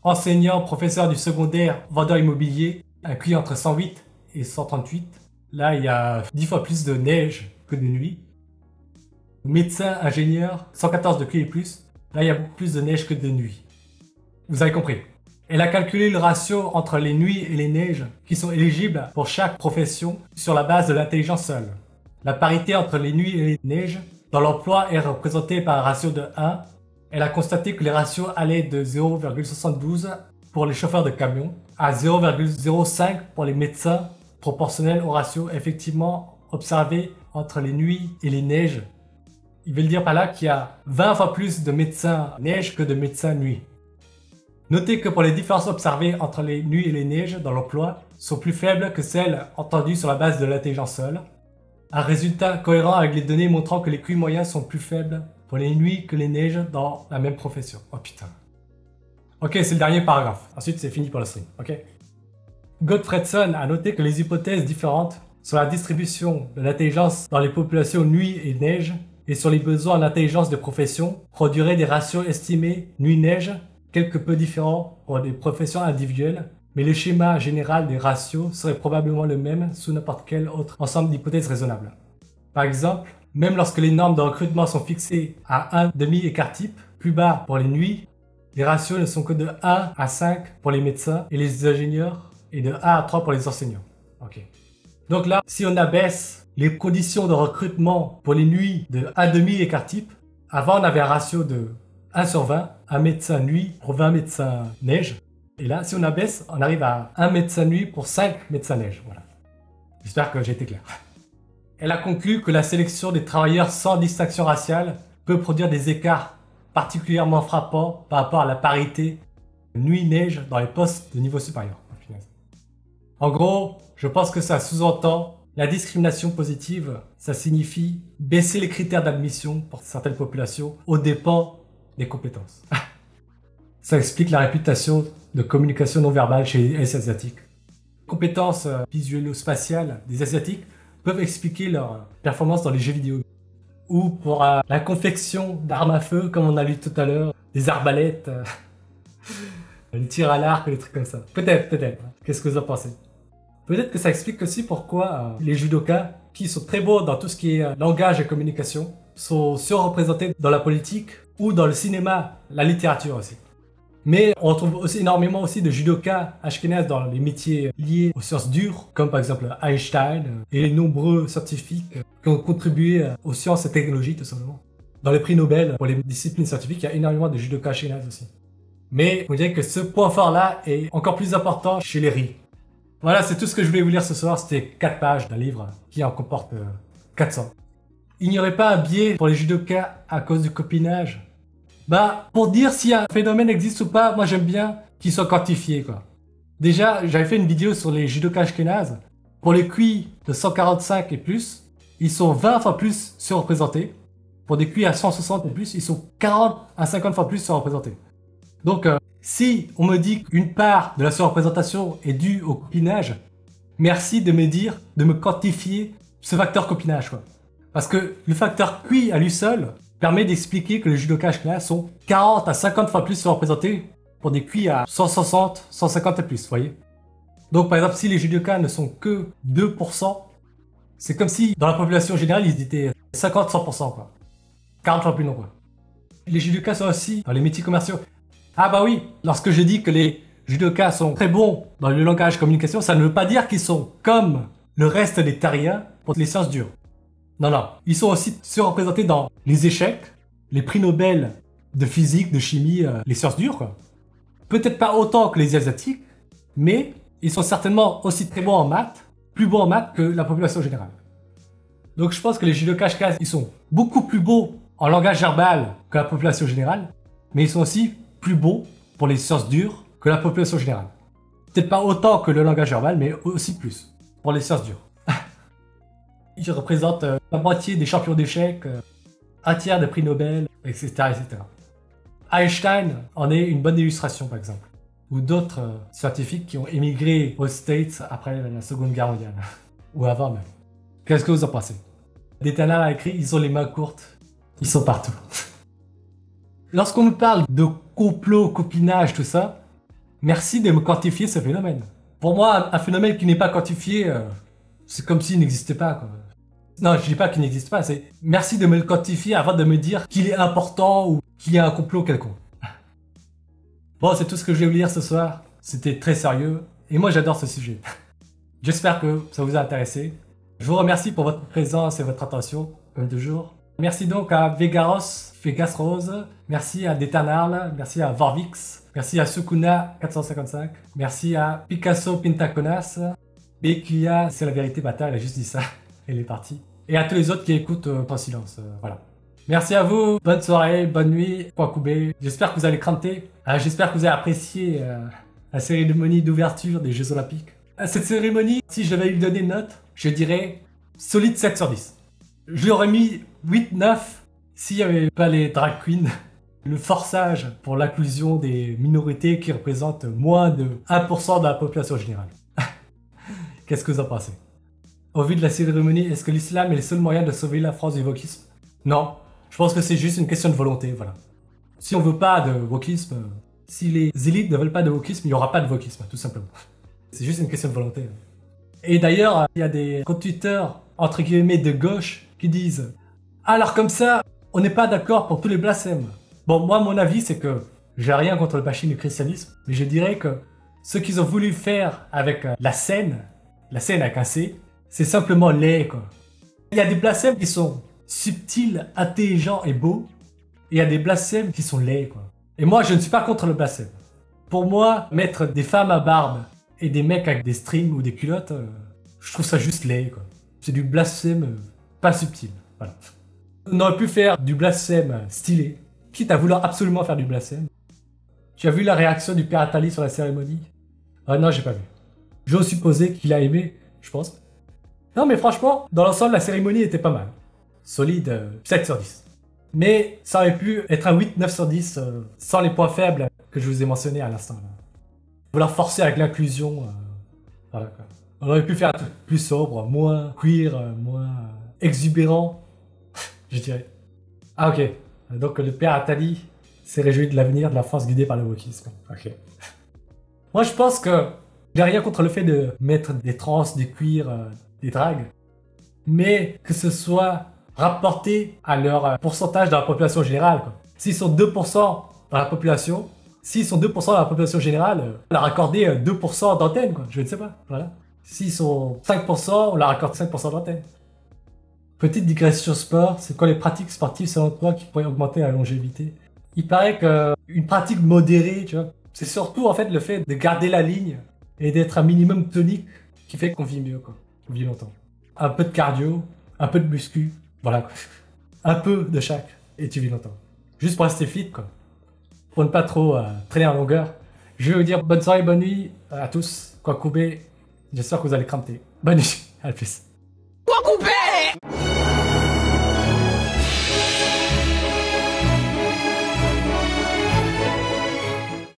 enseignant, professeur du secondaire, vendeur immobilier, un QI entre 108 et 138. Là, il y a 10 fois plus de neige que de nuit. Médecin, ingénieur, 114 de QI et plus. Là, il y a beaucoup plus de neige que de nuit. Vous avez compris. Elle a calculé le ratio entre les nuits et les neiges qui sont éligibles pour chaque profession sur la base de l'intelligence seule. La parité entre les nuits et les neiges dans l'emploi est représentée par un ratio de 1. Elle a constaté que les ratios allaient de 0,72 pour les chauffeurs de camions à 0,05 pour les médecins, proportionnel au ratio effectivement observé entre les nuits et les neiges. Ils veulent dire par là qu'il y a 20 fois plus de médecins neige que de médecins nuit. Notez que pour les différences observées entre les nuits et les neiges dans l'emploi sont plus faibles que celles entendues sur la base de l'intelligence seule. Un résultat cohérent avec les données montrant que les QI moyens sont plus faibles pour les nuits que les neiges dans la même profession. Oh putain. Ok, c'est le dernier paragraphe. Ensuite, c'est fini pour le stream. Ok. Gottfredson a noté que les hypothèses différentes sur la distribution de l'intelligence dans les populations nuit et neige et sur les besoins en intelligence de profession produiraient des ratios estimés nuit-neige quelque peu différents pour des professions individuelles, mais le schéma général des ratios serait probablement le même sous n'importe quel autre ensemble d'hypothèses raisonnables. Par exemple, même lorsque les normes de recrutement sont fixées à un demi-écart type, plus bas pour les nuits, les ratios ne sont que de 1 à 5 pour les médecins et les ingénieurs et de 1 à 3 pour les enseignants. Ok. Donc là, si on abaisse les conditions de recrutement pour les nuits de 1 demi-écart type, avant on avait un ratio de 1 sur 20, un médecin nuit pour 20 médecins neige. Et là, si on abaisse, on arrive à 1 médecin nuit pour 5 médecins neige. Voilà. J'espère que j'ai été clair. Elle a conclu que la sélection des travailleurs sans distinction raciale peut produire des écarts particulièrement frappants par rapport à la parité nuit-neige dans les postes de niveau supérieur. En gros, je pense que ça sous-entend la discrimination positive, ça signifie baisser les critères d'admission pour certaines populations aux dépens des compétences. Ça explique la réputation de communication non verbale chez les Asiatiques. Les compétences visuelles-spatiales des Asiatiques peuvent expliquer leur performance dans les jeux vidéo. Ou pour la confection d'armes à feu, comme on a lu tout à l'heure, des arbalètes, le tir à l'arc, des trucs comme ça. Peut-être, peut-être. Qu'est-ce que vous en pensez? Peut-être que ça explique aussi pourquoi les judokas, qui sont très bons dans tout ce qui est langage et communication, sont surreprésentés dans la politique ou dans le cinéma, la littérature aussi. Mais on trouve aussi énormément aussi de judokas ashkénazes dans les métiers liés aux sciences dures, comme par exemple Einstein et les nombreux scientifiques qui ont contribué aux sciences et technologies tout simplement. Dans les prix Nobel pour les disciplines scientifiques, il y a énormément de judokas ashkénazes aussi. Mais on dirait que ce point fort-là est encore plus important chez les riz. Voilà, c'est tout ce que je voulais vous lire ce soir. C'était 4 pages d'un livre qui en comporte 400. Il n'y aurait pas un biais pour les judokas à cause du copinage? Bah, pour dire si un phénomène existe ou pas, moi j'aime bien qu'il soit quantifié, quoi. Déjà, j'avais fait une vidéo sur les judokas ashkénazes. Pour les QI de 145 et plus, ils sont 20 fois plus surreprésentés. Pour des QI à 160 et plus, ils sont 40 à 50 fois plus surreprésentés. Donc, si on me dit qu'une part de la surreprésentation est due au copinage, merci de me dire, de me quantifier ce facteur copinage, quoi. Parce que le facteur QI à lui seul permet d'expliquer que les judokas ashkénazes sont 40 à 50 fois plus surreprésentés pour des QI à 160, 150 et plus, vous voyez. Donc par exemple, si les judokas ne sont que 2%, c'est comme si dans la population générale, ils étaient 50-100%, quoi. 40 fois plus nombreux. Les judokas sont aussi dans les métiers commerciaux. Ah bah oui, lorsque je dis que les judokas sont très bons dans le langage communication, ça ne veut pas dire qu'ils sont comme le reste des terriens pour les sciences dures. Non, non. Ils sont aussi surreprésentés dans les échecs, les prix Nobel de physique, de chimie, les sciences dures, quoi. Peut-être pas autant que les Asiatiques, mais ils sont certainement aussi très bons en maths, plus bons en maths que la population générale. Donc je pense que les judokas ashkénazes, ils sont beaucoup plus beaux en langage verbal que la population générale, mais ils sont aussi plus beaux pour les sciences dures que la population générale. Peut-être pas autant que le langage verbal, mais aussi plus pour les sciences dures. Ils représentent la moitié des champions d'échecs, un tiers des prix Nobel, etc., etc. Einstein en est une bonne illustration, par exemple. Ou d'autres scientifiques qui ont émigré aux States après la Seconde Guerre mondiale. Ou avant même. Qu'est-ce que vous en pensez? Détana a écrit « Ils ont les mains courtes, ils sont partout ». Lorsqu'on nous parle de complot, copinage, tout ça, merci de me quantifier ce phénomène. Pour moi, un phénomène qui n'est pas quantifié, c'est comme s'il n'existait pas, quoi. Non, je dis pas qu'il n'existe pas, c'est merci de me le quantifier avant de me dire qu'il est important ou qu'il y a un complot quelconque. Bon, c'est tout ce que je vais vous dire ce soir. C'était très sérieux et moi j'adore ce sujet. J'espère que ça vous a intéressé. Je vous remercie pour votre présence et votre attention, comme toujours. Merci donc à Vegaros, Vegas Rose, merci à Déternal, merci à Vorvix, merci à Sukuna455, merci à Picasso Pintaconas, Bekia, c'est la vérité, bâtard, il a juste dit ça, elle est partie. Et à tous les autres qui écoutent en silence, voilà. Merci à vous, bonne soirée, bonne nuit, Kwakubé. J'espère que vous allez cranter. J'espère que vous avez apprécié la cérémonie d'ouverture des Jeux Olympiques. À cette cérémonie, si je devais lui donner une note, je dirais solide 7 sur 10. Je lui aurais mis 8-9 s'il n'y avait pas les drag queens. Le forçage pour l'inclusion des minorités qui représentent moins de 1% de la population générale. Qu'est-ce que vous en pensez? Au vu de la cérémonie, est-ce que l'islam est le seul moyen de sauver la France du wokisme? Non, je pense que c'est juste une question de volonté, voilà. Si on veut pas de wokisme, si les élites ne veulent pas de wokisme, il n'y aura pas de wokisme, tout simplement. C'est juste une question de volonté. Et d'ailleurs, il y a des comptes Twitter, entre guillemets, de gauche, qui disent « Alors comme ça, on n'est pas d'accord pour tous les blasphèmes. » Bon, moi, mon avis, c'est que j'ai rien contre le bashing du christianisme, mais je dirais que ce qu'ils ont voulu faire avec la scène avec un C, c'est simplement laid, quoi. Il y a des blasphèmes qui sont subtils, intelligents et beaux, et il y a des blasphèmes qui sont laids, quoi. Et moi, je ne suis pas contre le blasphème. Pour moi, mettre des femmes à barbe et des mecs avec des strings ou des culottes, je trouve ça juste laid, quoi. C'est du blasphème pas subtil, voilà. On aurait pu faire du blasphème stylé, quitte à vouloir absolument faire du blasphème. Tu as vu la réaction du père Attali sur la cérémonie? Ah non, j'ai pas vu. J'ose supposer qu'il a aimé, je pense. Non mais franchement, dans l'ensemble, la cérémonie était pas mal. Solide 7 sur 10. Mais ça aurait pu être un 8-9 sur 10 sans les points faibles que je vous ai mentionnés à l'instant. Vouloir forcer avec l'inclusion, voilà quoi. On aurait pu faire un truc plus sobre, moins queer, moins exubérant, je dirais. Ah ok, donc le père Attali s'est réjoui de l'avenir de la France guidée par le wokisme. Ok. Moi je pense que j'ai rien contre le fait de mettre des trans, des queers, des drags, mais que ce soit rapporté à leur pourcentage dans la population générale, quoi. S'ils sont 2% dans la population, générale, on leur accorder 2% d'antenne, quoi. Je ne sais pas, voilà. S'ils sont 5%, on leur accorde 5% d'antenne. Petite digression sport, c'est quoi les pratiques sportives selon toi qui pourraient augmenter la longévité? Il paraît qu'une pratique modérée, tu vois, c'est surtout en fait le fait de garder la ligne et d'être un minimum tonique qui fait qu'on vit mieux, quoi. On vit longtemps. Un peu de cardio, un peu de muscu, voilà, quoi. Un peu de chaque, et tu vis longtemps. Juste pour rester fit, quoi. Pour ne pas trop traîner en longueur. Je vais vous dire bonne soirée, bonne nuit à tous. Kwakubé, j'espère que vous allez cranter. Bonne nuit, à plus. Kwakubé!